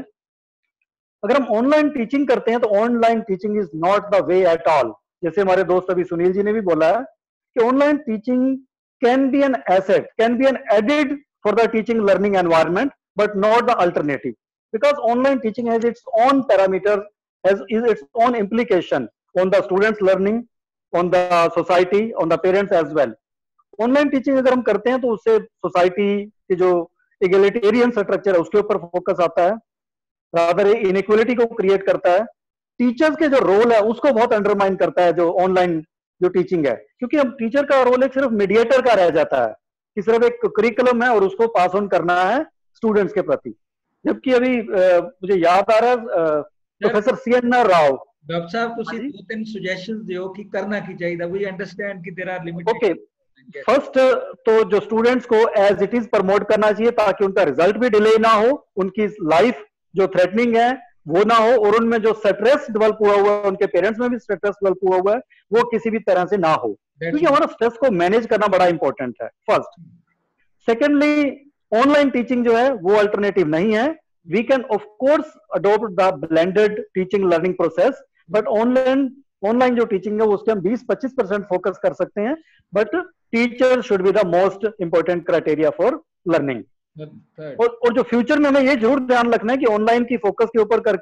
अगर हम ऑनलाइन टीचिंग करते हैं तो online teaching is not the way at all. जैसे हमारे दोस्त अभी सुनील जी ने भी बोला है कि online teaching can be an asset, can be an added for the teaching learning environment, but not the alternative, because online teaching has its own parameters, has is its own implication on the students learning, on the society, on the parents as well. Online teaching अगर हम करते हैं तो उससे society की जो इगलिटेरियन structure है उसके ऊपर फोकस आता है, रादर इनइक्वालिटी को क्रिएट करता है. टीचर्स के जो रोल है उसको बहुत अंडरमाइन करता है जो ऑनलाइन जो टीचिंग है, क्योंकि अब टीचर का रोल एक सिर्फ मीडिएटर का रह जाता है कि सिर्फ एक करिकुलम है और उसको पास ऑन करना है स्टूडेंट्स के प्रति. जबकि अभी आ, मुझे याद आ रहा है professor C N R Rao, doctor साहब ਤੁਸੀਂ ਦੋ ਤਿੰਨ ਸੁਜੈਸ਼ਨਸ ਦਿਓ ਕਿ ਕਰਨਾ ਕੀ ਚਾਹੀਦਾ. ਵੀ ਅੰਡਰਸਟੈਂਡ ਕਿ there are limited. Okay, first तो जो स्टूडेंट्स को एज इट इज प्रमोट करना चाहिए ताकि उनका रिजल्ट भी डिले ना हो, उनकी लाइफ जो थ्रेटनिंग है वो ना हो, और उनमें जो स्ट्रेस डेवलप हुआ हुआ है, उनके पेरेंट्स में भी स्ट्रेस डेवलप हुआ हुआ है, वो किसी भी तरह से ना हो. क्योंकि हमारा स्ट्रेस को मैनेज करना बड़ा इंपॉर्टेंट है, फर्स्ट. सेकेंडली ऑनलाइन टीचिंग जो है वो अल्टरनेटिव नहीं है. We can of course adopt the blended teaching learning process, but online online जो टीचिंग है उसके हम बीस पच्चीस परसेंट फोकस कर सकते हैं, but teacher should be the most important criteria for learning. और, और जो फ्यूचर में हमें ये जरूर ध्यान रखना है कि ऑनलाइन की फोकस के ऊपर करके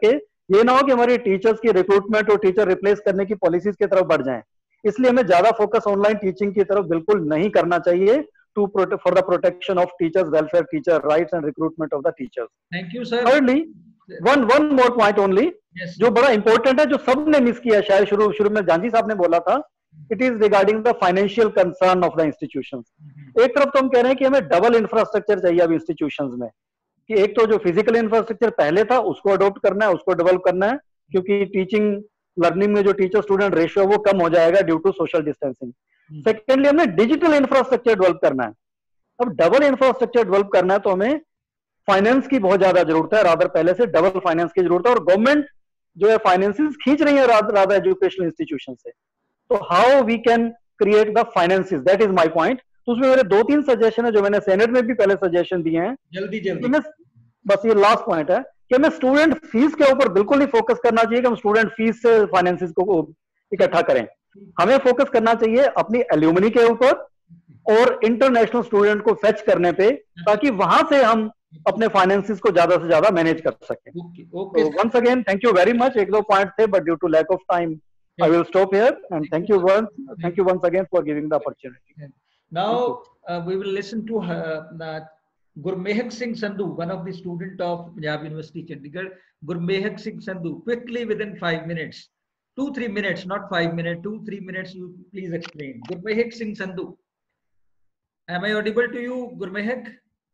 ये ना हो कि हमारी टीचर्स की रिक्रूटमेंट और टीचर रिप्लेस करने की पॉलिसीज की तरफ बढ़ जाएं। इसलिए हमें ज्यादा फोकस ऑनलाइन टीचिंग की तरफ बिल्कुल नहीं करना चाहिए to for the protection of teachers welfare, teacher rights and recruitment of the teachers. Thank you sir. Thirdly, one one more point only जो बड़ा इंपॉर्टेंट है, जो सबने मिस किया, शायद शुरू शुरू में जानजी साहब ने बोला था, it is regarding the financial concern of the institutions. एक तरफ तो हम कह रहे हैं कि हमें डबल इंफ्रास्ट्रक्चर चाहिए अब इंस्टीट्यूशंस में, कि एक तो जो फिजिकल इंफ्रास्ट्रक्चर पहले था उसको अडॉप्ट करना है, उसको डेवलप करना है, क्योंकि टीचिंग लर्निंग में जो टीचर स्टूडेंट रेशियो है वो कम हो जाएगा due to social distancing. Secondly, हमें डिजिटल इंफ्रास्ट्रक्चर डेवलप करना है। अब डबल इंफ्रास्ट्रक्चर डेवलप करना है तो हमें फाइनेंस की बहुत ज्यादा जरूरत है, रादर पहले से डबल फाइनेंस की जरूरत है, और गवर्नमेंट जो है फाइनेंसिस खींच रही है रादर एजुकेशनल इंस्टीट्यूशन से। तो how we can create the finances, that is my point. तो उसमें मेरे दो तीन सजेशन है जो मैंने सेनेट में भी पहले सजेशन दिए हैं। जल्दी जल्दी बस ये लास्ट पॉइंट है कि हमें स्टूडेंट फीस के ऊपर बिल्कुल नहीं फोकस करना चाहिए कि हम स्टूडेंट फीस से फाइनेंसिस को इकट्ठा करें। हमें फोकस करना चाहिए अपनी एल्यूमिनी के ऊपर और इंटरनेशनल स्टूडेंट को फेच करने पे, ताकि वहां से हम अपने फाइनेंसिस को ज्यादा से ज्यादा मैनेज कर सकें। Once again thank you very much. एक दो पॉइंट थे but due to lack of time I will stop here, and thank you once, thank you once again for giving the opportunity. Now uh, we will listen to uh, Gurmehak Singh Sandhu, one of the student of Punjab University Chandigarh. Gurmehak Singh Sandhu, quickly within five minutes, two three minutes, not five minutes, two three minutes. You please explain. Gurmehak Singh Sandhu, am I audible to you, Gurmehak?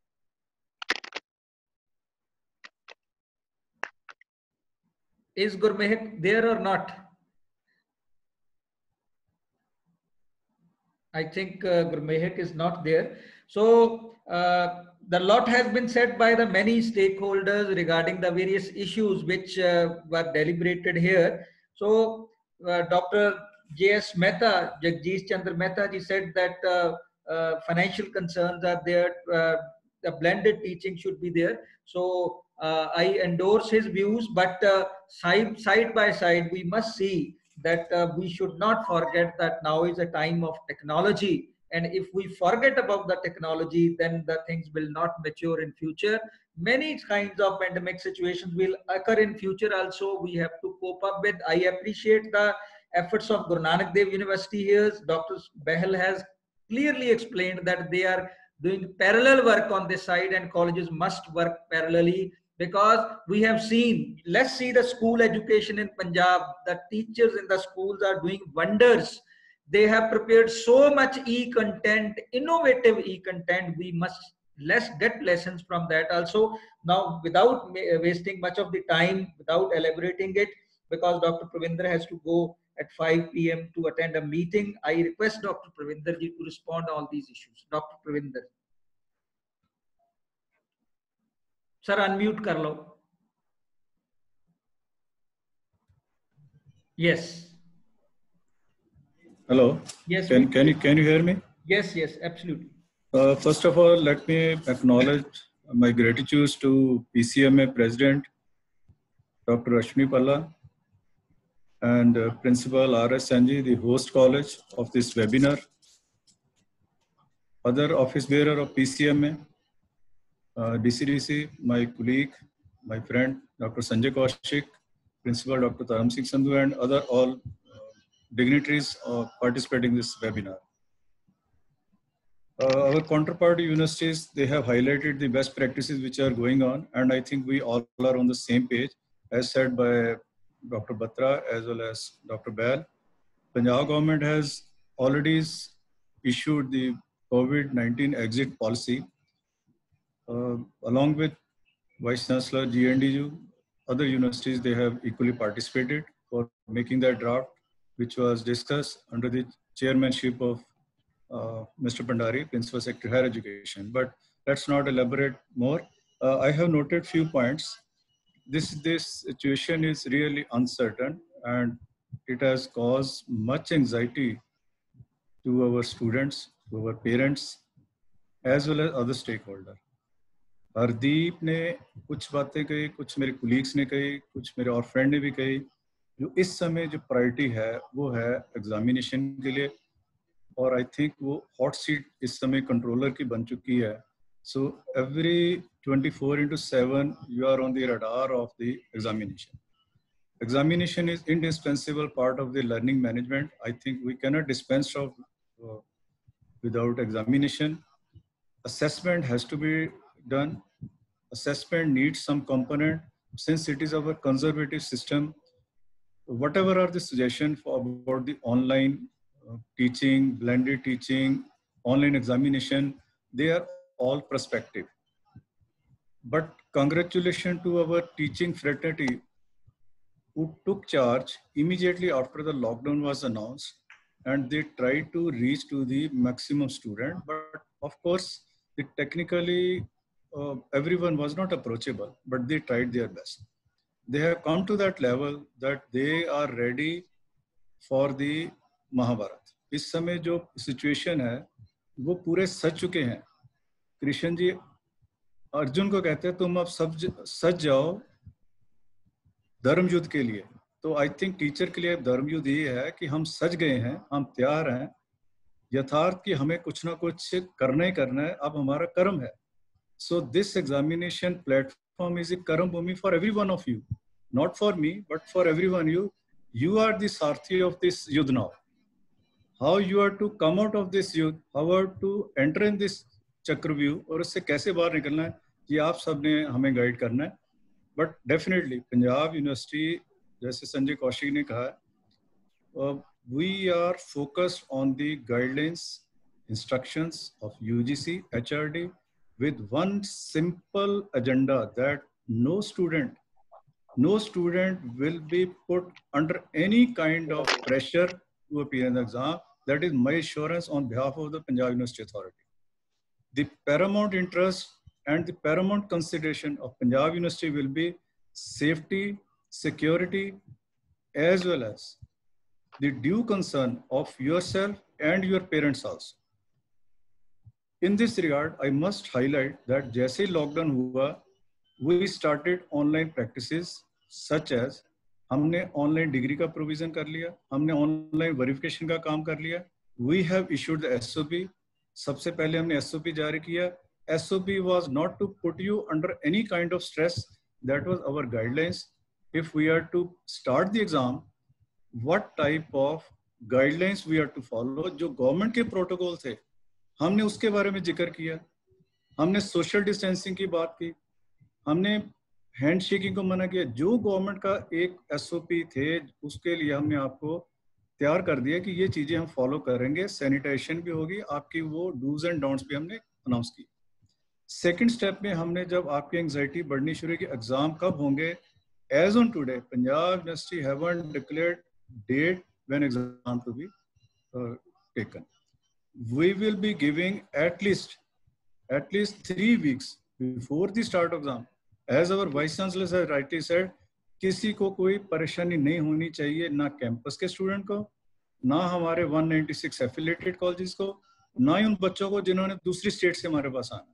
Is Gurmehak there or not? I think uh, Gurmehak is not there. So uh, the lot has been said by the many stakeholders regarding the various issues which uh, were deliberated here. So uh, Doctor J S Mehta, Jagdish Chandra Mehta ji said that uh, uh, financial concerns are there, uh, the blended teaching should be there. So uh, I endorse his views, but uh, side, side by side we must see that uh, we should not forget that now is a time of technology, and if we forget about the technology, then the things will not mature in future. Many kinds of pandemic situations will occur in future also, we have to cope up with. I appreciate the efforts of Guru Nanak Dev University here. Doctor Bahal has clearly explained that they are doing parallel work on this side, and colleges must work parallelly, because we have seen, let's see the school education in Punjab, the teachers in the schools are doing wonders. They have prepared so much e-content, innovative e-content. We must let's get lessons from that also. Now, without wasting much of the time, without elaborating it, because Doctor Pravinder has to go at five p m to attend a meeting, I request Doctor Pravinder ji to respond to all these issues. Doctor Pravinder. Sir, unmute kar lo. Yes. Hello. Yes. Can can you can you hear me? Yes. Yes. Absolutely. Uh, first of all, let me acknowledge my gratitude to P C M A President Doctor Ashwini Palla and uh, Principal R S Sanji, the host college of this webinar. Other office bearer of P C M A. Uh, D C D C, my colleague, my friend, Doctor Sanjay Kaushik, Principal Doctor Taram Singh Sandhu, and other all uh, dignitaries uh, participating in this webinar. Uh, our counterpart universities, they have highlighted the best practices which are going on, and I think we all are on the same page, as said by Doctor Batra as well as Doctor Bahl. Punjab government has already issued the COVID nineteen exit policy. Uh, along with Vice Chancellor G N D U, other universities, they have equally participated for making that draft, which was discussed under the chairmanship of uh, Mister Pandari, Principal Secretary Higher Education. But let's not elaborate more. Uh, I have noted few points. This, this situation is really uncertain, and it has caused much anxiety to our students, to our parents, as well as other stakeholders. Hardeep ने कुछ बातें कही, कुछ मेरे colleagues ने कही, कुछ मेरे और फ्रेंड ने भी कही। जो इस समय जो प्रायोरिटी है वो है एग्जामिनेशन के लिए, और आई थिंक वो हॉट सीट इस समय कंट्रोलर की बन चुकी है। So every twenty four into seven you are on the radar of the examination. examination is indispensable part of the learning management. I think we cannot dispense of uh, without examination. Assessment has to be done. Assessment needs some component. Since it is our conservative system, whatever are the suggestions for about the online uh, teaching, blended teaching, online examination, they are all prospective. But congratulations to our teaching fraternity who took charge immediately after the lockdown was announced, and they tried to reach to the maximum student. But of course, it technically uh, everyone was not approachable, but they tried their best. They have come to that level that they are ready for the Mahabharat. इस समय जो situation है वो पूरे सज चुके हैं. कृष्ण जी अर्जुन को कहते हैं तुम अब सब सज जाओ धर्म युद्ध के लिए. तो आई थिंक टीचर के लिए धर्म युद्ध ये है कि हम सज गए हैं, हम तैयार हैं, यथार्थ कि हमें कुछ ना कुछ करना ही करना है, अब हमारा कर्म है. So this examination platform is a karam bhumi for every one of you, not for me, but for everyone. You, you are the sarthi of this yudh now. How you are to come out of this yudh, how are to enter in this chakravyuh, और उससे कैसे बाहर निकलना है, ये आप सब ने हमें गाइड करना है. But definitely, Punjab University, जैसे संजय कौशिक ने कहा, uh, we are focused on the guidelines, instructions of U G C, H R D, with one simple agenda that no student, no student will be put under any kind of pressure to appear in the exam. That is my assurance on behalf of the Punjab University Authority. The paramount interest and the paramount consideration of Punjab University will be safety, security, as well as the due concern of yourself and your parents also. In this regard, I must highlight that जैसे lockdown हुआ, we started online practices such as हमने online degree का provision कर लिया, हमने online verification का काम कर लिया. We have issued the S O P. सबसे पहले हमने S O P जारी किया. S O P was not to put you under any kind of stress. That was our guidelines. If we are to start the exam, what type of guidelines we are to follow? जो government के protocol थे, हमने उसके बारे में जिक्र किया. हमने सोशल डिस्टेंसिंग की बात की, हमने हैंड शेकिंग को मना किया. जो गवर्नमेंट का एक एसओपी थे उसके लिए हमने आपको तैयार कर दिया कि ये चीजें हम फॉलो करेंगे. सैनिटाइजेशन भी होगी, आपकी वो डूज एंड डोंट्स भी हमने अनाउंस की. सेकंड स्टेप में हमने जब आपकी एंजाइटी बढ़नी शुरू की एग्जाम कब होंगे, as on today Punjab university haven't declared date when exam to be taken. We will be giving at least at least three weeks before the start of exam. As our vice chancellor has rightly said, किसी को कोई परेशानी नहीं होनी चाहिए, ना campus के student को, ना हमारे one ninety-six affiliated colleges को, ना ही उन बच्चों को जिन्होंने दूसरी स्टेट से हमारे पास आना.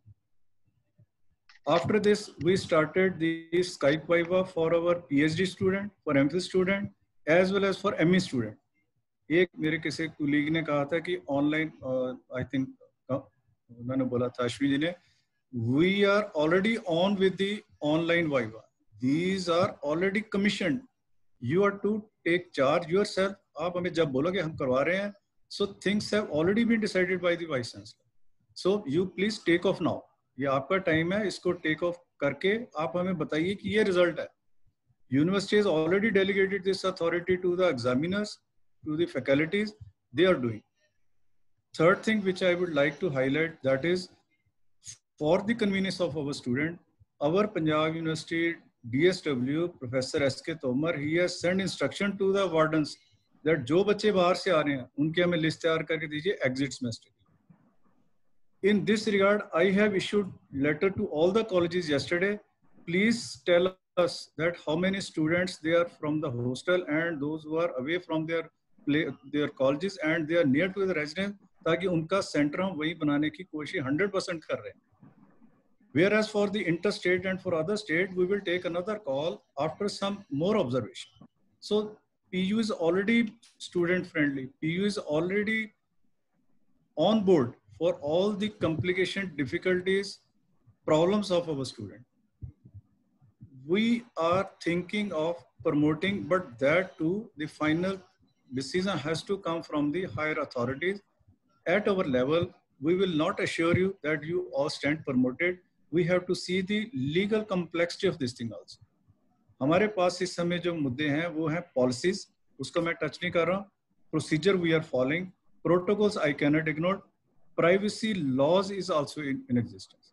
After this, we started the Skype Viva for our PhD student, for M Phil student, as well as for M E student. एक मेरे किसी कुलीग ने कहा था कि ऑनलाइन, आई थिंक उन्होंने बोला था अश्विनी जी ने, we are already on with the online viva. These are already commissioned. You are to take charge yourself. आप हमें जब बोलोगे हम करवा रहे हैं, so things have already been decided by the vice chancellor. So you please take off now. ये आपका टाइम है, इसको टेक ऑफ करके आप हमें बताइए कि ये रिजल्ट है. University has already delegated this authority to the examiners, to the faculties. They are doing. Third thing which I would like to highlight, that is for the convenience of our student, our Punjab University D S W Professor S K Tomar, he has sent instruction to the wardens that जो बच्चे बाहर से आ रहे हैं उनके हमें list तैयार करके दीजिए exit semester. In this regard, I have issued letter to all the colleges yesterday. Please tell us that how many students they are from the hostel and those who are away from their their colleges and they are near to the residence, ताकि उनका centre हम वही बनाने की कोशिश one hundred percent कर रहे हैं. Whereas for the interstate and for other state, we will take another call after some more observation. So P U is already student friendly. P U is already on board for all the complication, difficulties, problems of our student. we are thinking of promoting, but that too, the final decision has to come from the higher authorities. At our level, we will not assure you that you all stand promoted. We have to see the legal complexity of this thing also. हमारे पास इस समय जो मुद्दे हैं वो हैं policies, उसको मैं touch नहीं कर रहा हूँ. Procedure we are following, protocols I cannot ignore, privacy laws is also in, in existence.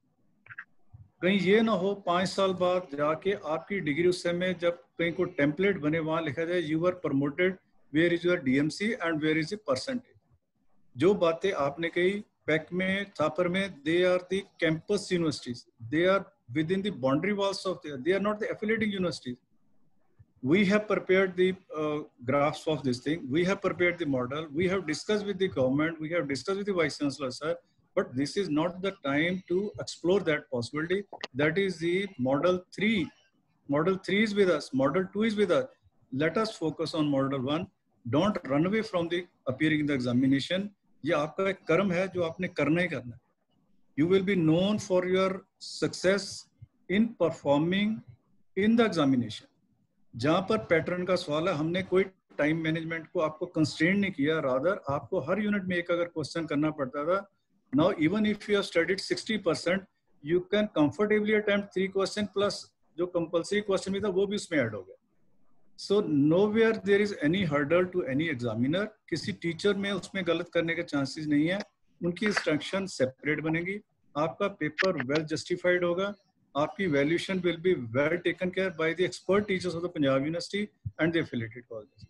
कहीं ये ना हो पाँच साल बाद जाके आपकी डिग्री उस समय जब कहीं को टेम्पलेट बने वहाँ लिखा जाए you are promoted, where is your D M C and where is the percentage. जो बातें आपने कही पैक में थापर में, they are the campus universities, they are within the boundary walls of the, they are not the affiliating universities. We have prepared the uh, graphs of this thing, we have prepared the model, we have discussed with the government, we have discussed with the vice chancellor sir, but this is not the time to explore that possibility. That is the model three. Model three is with us, model two is with us. Let us focus on model one. Don't run away from the appearing in the examination. ये आपका एक कर्म है जो आपने करना ही करना है. You will be known for your success in performing in the examination. जहाँ पर पैटर्न का सवाल है, हमने कोई टाइम मैनेजमेंट को आपको कंस्ट्रेन नहीं किया, रादर आपको हर यूनिट में एक अगर क्वेश्चन करना पड़ता था. Now even if you have studied sixty percent, you can comfortably attempt three question plus जो compulsory question भी था वो भी उसमें ऐड हो गया. So nowhere there is any hurdle to any examiner. किसी टीचर में उसमें गलत करने के चांसेस नहीं है. उनकी इंस्ट्रक्शन सेपरेट बनेगी, आपका पेपर वेल जस्टिफाइड होगा, आपकी valuation will be well taken care by the expert teachers of the Punjab university and the affiliated colleges.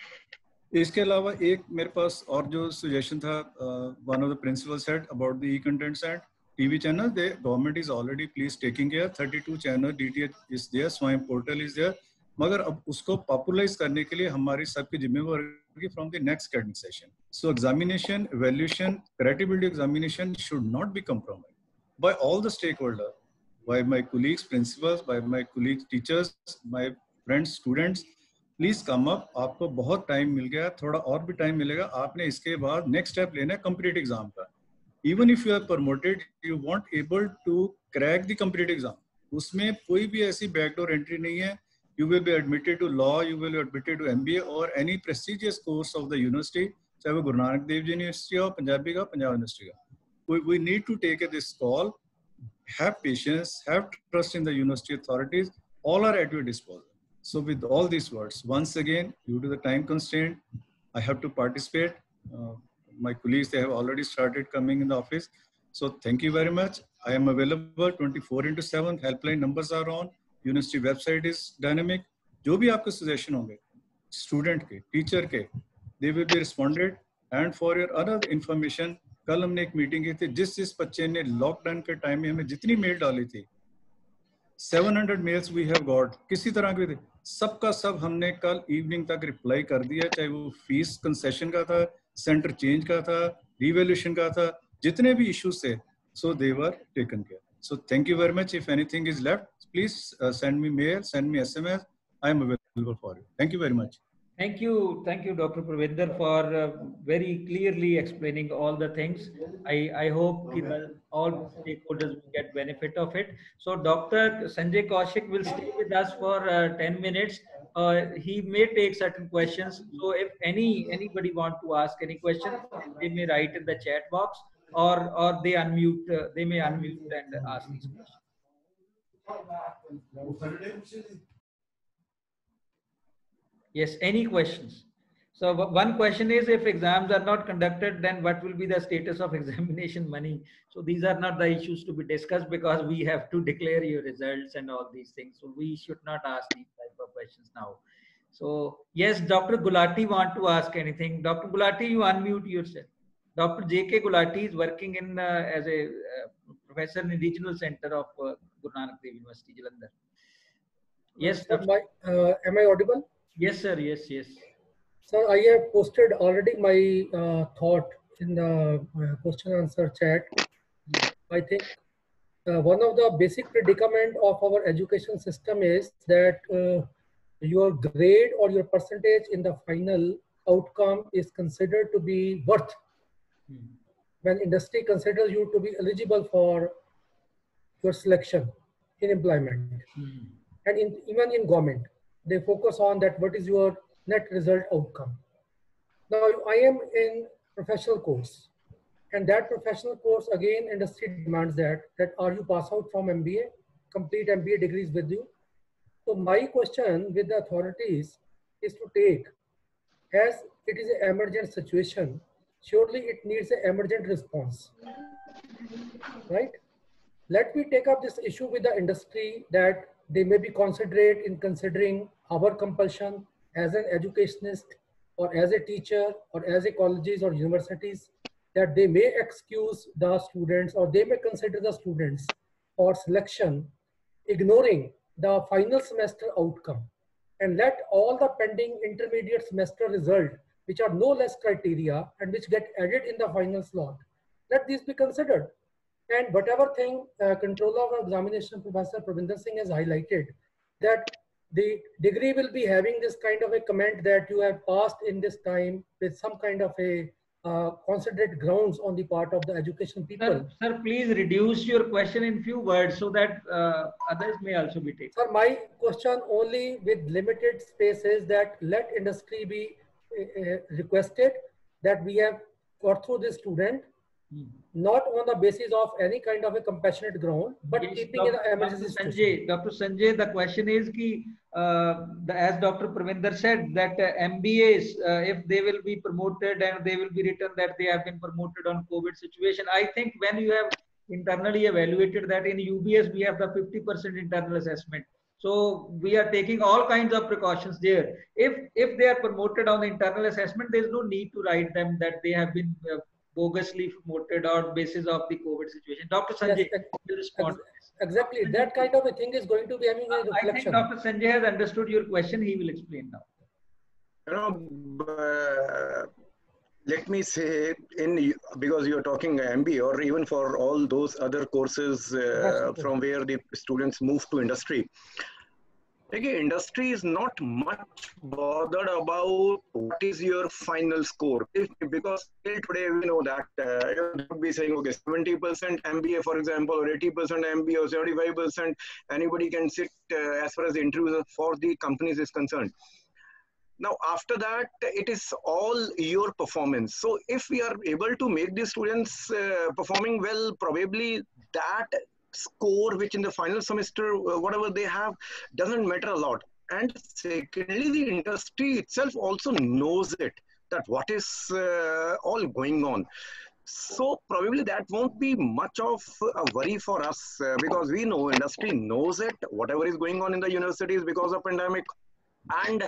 इसके अलावा एक मेरे पास और जो सजेशन था, one of the principal said about the e contents and TV channel, the government is already please taking care. Thirty two channel DTH is there, Swayam portal is there, मगर अब उसको पॉपुलराइज करने के लिए हमारी सबकी जिम्मेवारी from the next academic session. So examination, evaluation, credibility examination should not be compromised by all the stakeholder, by my colleagues principals, by my colleagues teachers, my friends students. Please come up. आपको बहुत time मिल गया, थोड़ा और भी time मिलेगा. आपने इसके बाद नेक्स्ट स्टेप लेना है कॉम्पिटिटिव एग्जाम का. Even if you are promoted, you want able to crack the competitive exam. उसमें कोई भी ऐसी बैकडोर एंट्री नहीं है. You will be admitted to law, you will be admitted to M B A or any prestigious course of the university, चाहे वो Guru Nanak Dev ji university हो, पंजाबी का, पंजाब यूनिवर्सिटी का. We, we need to take this call, have patience, have trust in the university authorities, all are at your disposal. So with all these words, once again, due to the time constraint, I have to participate. Uh, my colleagues, they have already started coming in the office. So thank you very much. I am available twenty-four into seven, helpline numbers are on. University website is dynamic. जो भी आपके suggestion होंगे student के, teacher के, they will be responded. And for your other information, कल हमने एक meeting की थी. जिस जिस बच्चे ने लॉकडाउन के टाइम में हमें जितनी मेल डाली थी, seven hundred mails we have got, किसी तरह के थे, सबका सब हमने कल इवनिंग तक रिप्लाई कर दिया. चाहे वो फीस कंसेशन का था, सेंटर चेंज का था, रिवैल्यूएशन का था, जितने भी इश्यूज थे, so they were taken care. So thank you very much. If anything is left, please uh, send me mail, send me S M S. I am available for you. Thank you very much. Thank you. Thank you, Doctor Pravinder, for uh, very clearly explaining all the things. I, I hope that all stakeholders will get benefit of it. So Doctor Sanjay Kaushik will stay with us for uh, ten minutes. Uh, he may take certain questions. So if any anybody want to ask any question, they may write in the chat box. Or, or they unmute, uh, they may unmute and ask these questions. Yes, any questions? So one question is, if exams are not conducted, then what will be the status of examination money? So these are not the issues to be discussed, because we have to declare your results and all these things. So we should not ask these type of questions now. So yes, Doctor Gulati want to ask anything. Doctor Gulati, you unmute yourself. Doctor J K Gulati is working in uh, as a uh, professor in the regional center of uh, Guru Nanak Dev University, Jalandhar. Yes, sir, my, uh, am I audible? Yes, sir. Yes, yes. Sir, I have posted already my uh, thought in the uh, question answer chat. I think uh, one of the basic predicament of our education system is that uh, your grade or your percentage in the final outcome is considered to be worth. When industry considers you to be eligible for your selection in employment. Mm. and in, even in government, they focus on that what is your net result outcome. Now I am in professional course, and that professional course again industry demands that, that are you pass out from M B A, complete M B A degrees with you? So my question with the authorities is to take, as it is an emergent situation, surely it needs an emergent response, right? Let me take up this issue with the industry that they may be considerate in considering our compulsion as an educationist or as a teacher or as a colleges or universities, that they may excuse the students or they may consider the students for selection, ignoring the final semester outcome, and let all the pending intermediate semester result, which are no less criteria and which get added in the final slot, let these be considered. And whatever thing uh, Controller of Examination Professor Parminder Singh has highlighted, that the degree will be having this kind of a comment that you have passed in this time with some kind of a uh, considerate grounds on the part of the education people. Sir, sir, please reduce your question in few words so that uh, others may also be taken. Sir, my question only with limited space is that let industry be uh, requested that we have got through this student, Hmm. not on the basis of any kind of a compassionate ground, but yes, keeping in the emergency. Doctor Sanjay, Doctor Sanjay, the question is ki, uh, the, as Doctor Parminder said, that uh, M B As, uh, if they will be promoted and they will be written that they have been promoted on COVID situation, I think when you have internally evaluated that in U B S, we have the fifty percent internal assessment. So we are taking all kinds of precautions there. If, if they are promoted on the internal assessment, there is no need to write them that they have been uh, bogusly promoted on basis of the COVID situation. Doctor Sanjay yes, will respond. Exactly. That kind of a thing is going to be having a reflection. I think Doctor Sanjay has understood your question. He will explain now. You know, uh, let me say, in because you're talking M B A or even for all those other courses uh, from where the students move to industry. Again, industry is not much bothered about what is your final score. If, because till today we know that uh, you would be saying, okay, seventy percent M B A, for example, or eighty percent M B A or seventy-five percent, anybody can sit uh, as far as the interviews for the companies is concerned. Now, after that, it is all your performance. So if we are able to make the students uh, performing well, probably that score which in the final semester uh, whatever they have doesn't matter a lot. And secondly, the industry itself also knows it, that what is uh, all going on. So probably that won't be much of a worry for us uh, because we know industry knows it, whatever is going on in the universities because of pandemic. And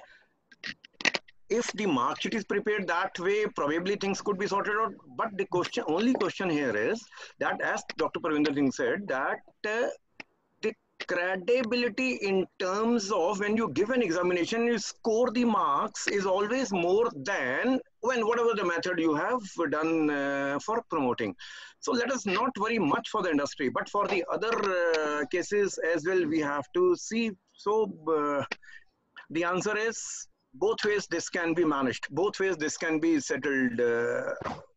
if the mark sheet is prepared that way, probably things could be sorted out. But the question, only question here is that, as Doctor Parminder Singh said, that uh, the credibility in terms of when you give an examination, you score the marks is always more than when whatever the method you have done uh, for promoting. So let us not worry much for the industry, but for the other uh, cases as well, we have to see. So uh, the answer is, both ways this can be managed. Both ways this can be settled. Uh,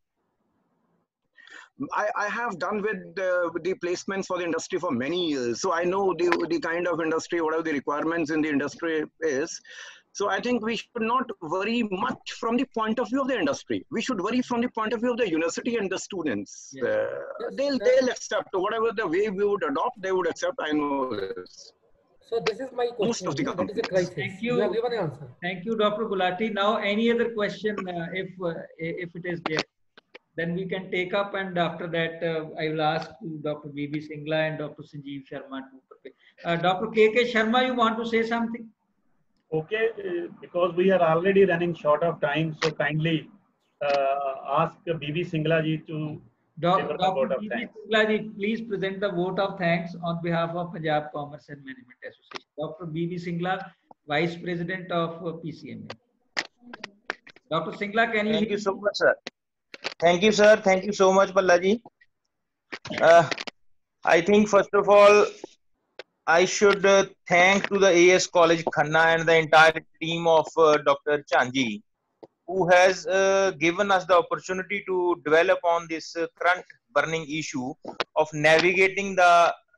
I, I have done with, uh, with the placements for the industry for many years. So I know the, the kind of industry, whatever the requirements in the industry is. So I think we should not worry much from the point of view of the industry. We should worry from the point of view of the university and the students. Yeah. Uh, they'll, they'll accept whatever the way we would adopt, they would accept. I know this. So this is my question. Most of the that is a crisis. Thank you. You have given an answer. Thank you, Doctor Gulati. Now, any other question, uh, if uh, if it is there, then we can take up. And after that, uh, I will ask Doctor B B Singla and Doctor Sanjeev Sharma to prepare. Uh, Doctor K K Sharma, you want to say something? Okay, uh, because we are already running short of time, so kindly uh, ask B B Singla ji to. Doctor B B Singla ji, please present the vote of thanks on behalf of Punjab Commerce and Management Association. Doctor B B Singla, Vice President of P C M A. Doctor Singla, can you? Thank you so much, sir. Thank you, sir. Thank you so much, Balaji. Uh, I think first of all, I should uh, thank to the A S College Khanna and the entire team of uh, Doctor Chanji, who has uh, given us the opportunity to develop on this uh, current burning issue of navigating the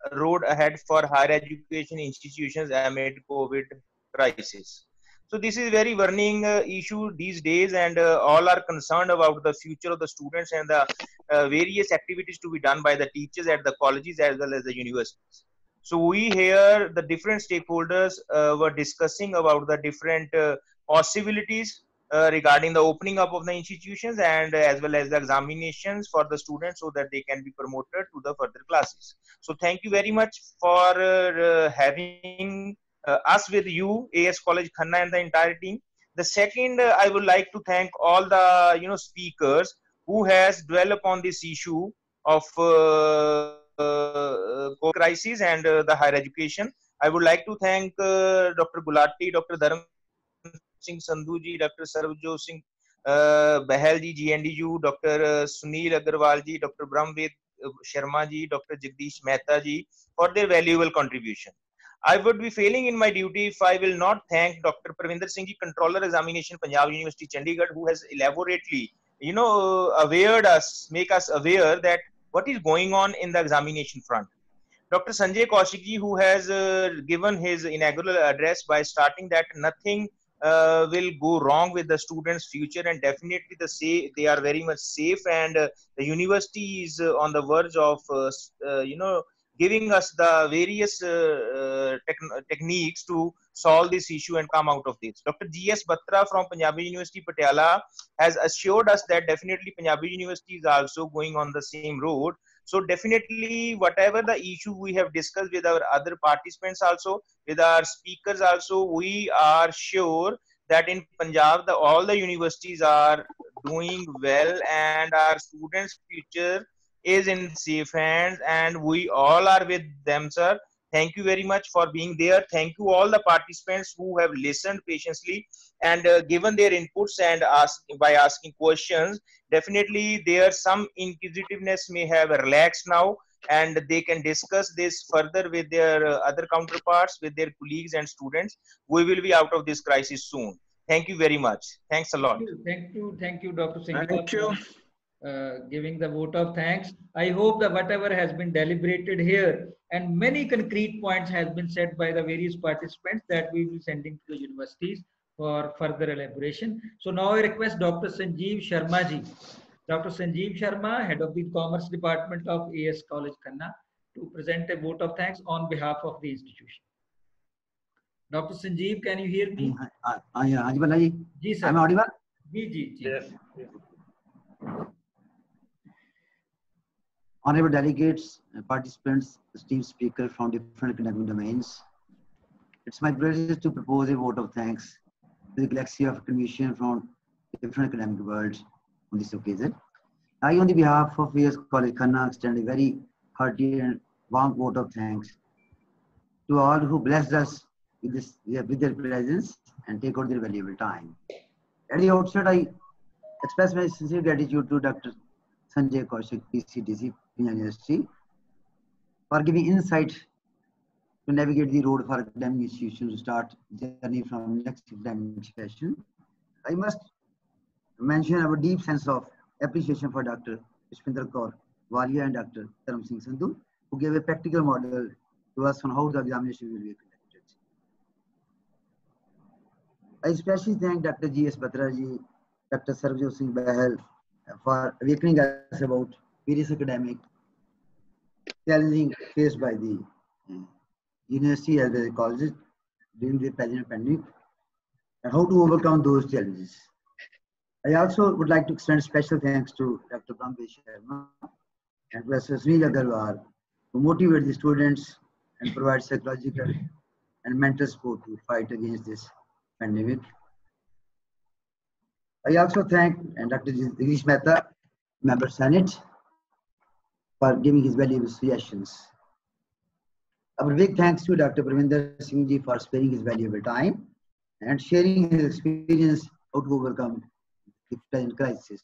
road ahead for higher education institutions amid COVID crisis. So this is very burning uh, issue these days, and uh, all are concerned about the future of the students and the uh, various activities to be done by the teachers at the colleges as well as the universities. So we here, the different stakeholders uh, were discussing about the different uh, possibilities uh, regarding the opening up of the institutions and uh, as well as the examinations for the students so that they can be promoted to the further classes. So thank you very much for uh, uh, having uh, us with you, A S College Khanna and the entire team. The second, uh, I would like to thank all the you know speakers who has dwelled upon this issue of uh, uh, crisis and uh, the higher education. I would like to thank uh, Doctor Gulati, Doctor Dharam Singh Sandhu ji, Doctor Sarvjot Singh uh, Bahal ji, G N D U, Doctor Uh, Sunil Agarwal ji, Doctor Brahmved uh, Sharma ji, Doctor Jagdish Mehta ji for their valuable contribution. I would be failing in my duty if I will not thank Doctor Pravinder Singh ji, Controller Examination, Punjab University, Chandigarh, who has elaborately, you know, awared us, make us aware that what is going on in the examination front. Doctor Sanjay Kaushik ji, who has uh, given his inaugural address by starting that nothing uh, will go wrong with the students' future, and definitely the say they are very much safe, and uh, the university is uh, on the verge of uh, uh, you know giving us the various uh, uh, tech techniques to solve this issue and come out of this. Doctor G S Batra from Punjabi University, Patiala, has assured us that definitely Punjabi University is also going on the same road. So definitely whatever the issue we have discussed with our other participants also, with our speakers also, we are sure that in Punjab, the, all the universities are doing well and our students' future is in safe hands, and we all are with them, sir. Thank you very much for being there. Thank you all the participants who have listened patiently and uh, given their inputs and ask by asking questions. Definitely there some inquisitiveness may have relaxed now, and they can discuss this further with their uh, other counterparts, with their colleagues and students. We will be out of this crisis soon. Thank you very much. Thanks a lot. Thank you, thank you, thank you Doctor Singh. Thank you. Uh, giving the vote of thanks. I hope that whatever has been deliberated here and many concrete points has been said by the various participants that we will be sending to the universities for further elaboration. So now I request Doctor Sanjeev Sharma ji. Doctor Sanjeev Sharma, Head of the Commerce Department of A S College Khanna, to present a vote of thanks on behalf of the institution. Doctor Sanjeev, can you hear me? Uh, uh, yeah, Haji Balla ji. Ji, sir. I'm audible? Ji, ji, ji. Yes. Honorable delegates, participants, esteemed speakers from different academic domains, it's my pleasure to propose a vote of thanks to the galaxy of commission from different academic worlds on this occasion. I, on the behalf of A S College Khanna, extend a very hearty and warm vote of thanks to all who blessed us with, this, with their presence and take out their valuable time. At the outset, I express my sincere gratitude to Doctor Sanjay Kaushik, P C D C, Punjab University, for giving insight to navigate the road for academic institutions to start journey from next academic session. I must mention our deep sense of appreciation for Doctor Ishpinder Kaur Walia and Doctor Dharam Singh Sandhu, who gave a practical model to us on how the examination will be conducted. I especially thank Doctor G S Batra ji, Doctor Sarvjot Singh Bahal for awakening us about various academic challenges faced by the uh, university as well as colleges during the present pandemic and how to overcome those challenges. I also would like to extend special thanks to Doctor Brahmved Sharma and Professor Sunil Agarwal, who motivate the students and provide psychological and mental support to fight against this pandemic. I also thank and Doctor Jagdish Mehta, Member Senate, for giving his valuable suggestions. Our big thanks to Doctor Pravinder Singh ji for sparing his valuable time and sharing his experience how to overcome the present crisis.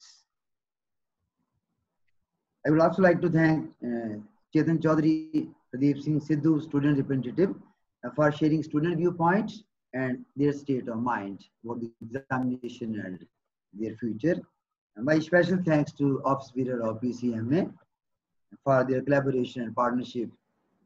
I would also like to thank uh, Chetan Chaudhary, Pradeep Singh Sidhu, student representative, uh, for sharing student viewpoints and their state of mind about the examination and their future. And my special thanks to Office Bearer of P C M A for their collaboration and partnership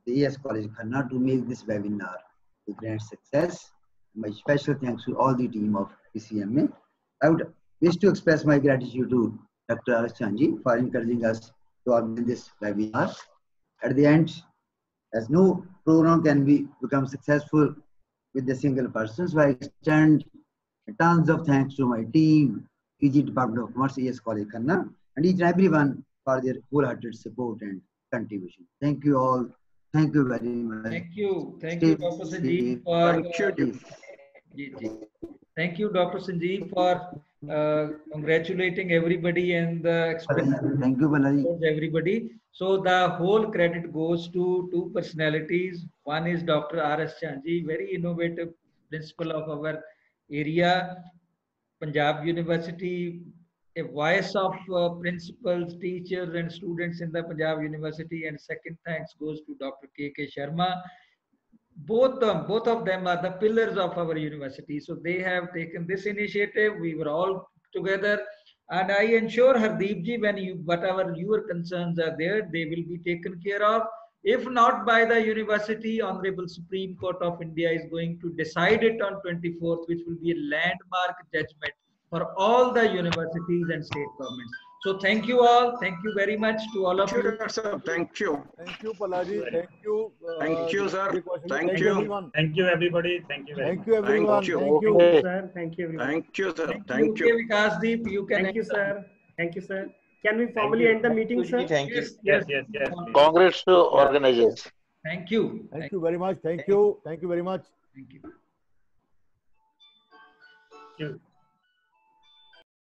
the A S College Khanna to make this webinar a grand success. My special thanks to all the team of P C M A. I would wish to express my gratitude to Doctor R S Chanji for encouraging us to organize this webinar. At the end, as no program can be become successful with a single person, so I extend tons of thanks to my team, P G Department of Commerce, A S College Khanna, and each and everyone for their wholehearted support and contribution. Thank you all. Thank you very much. Thank you. Thank Stay you, Doctor Sanjeev, safe. for Thank you. Ji, ji. Thank you, Doctor Sanjeev, for uh, congratulating everybody and the expressing Thank you, Balaji. towards everybody. So the whole credit goes to two personalities. One is Doctor R S Chanji, very innovative principal of our area, Punjab University, a voice of uh, principals, teachers, and students in the Punjab University. And second thanks goes to Doctor K K Sharma. Both them, both of them are the pillars of our university. So they have taken this initiative. We were all together, and I ensure Hardeep ji, when you whatever your concerns are there, they will be taken care of. If not by the university, Honorable Supreme Court of India is going to decide it on twenty-fourth, which will be a landmark judgment for all the universities and state governments. So thank you all. Thank you very much to all of you. Sir, thank you. Thank you, Palaji. Thank you. Uh, Thank you, sir. Thank, Thank you, you. everyone. Thank you, everybody. Thank you very Thank much. you, everyone. Thank you. Thank you, Okay. Sir, thank you, everyone. Thank you, sir. Thank Thank you. you. Okay, Vikasdeep, you can Thank you, end the- sir. Thank you, sir. Can we Thank formally you. end the meeting, sir? Thank you. Yes, Yes, yes, yes. please. Congrats to organizers. Thank you. Thank you very much. Thank you. Thank you very much. Thank you. Thank you.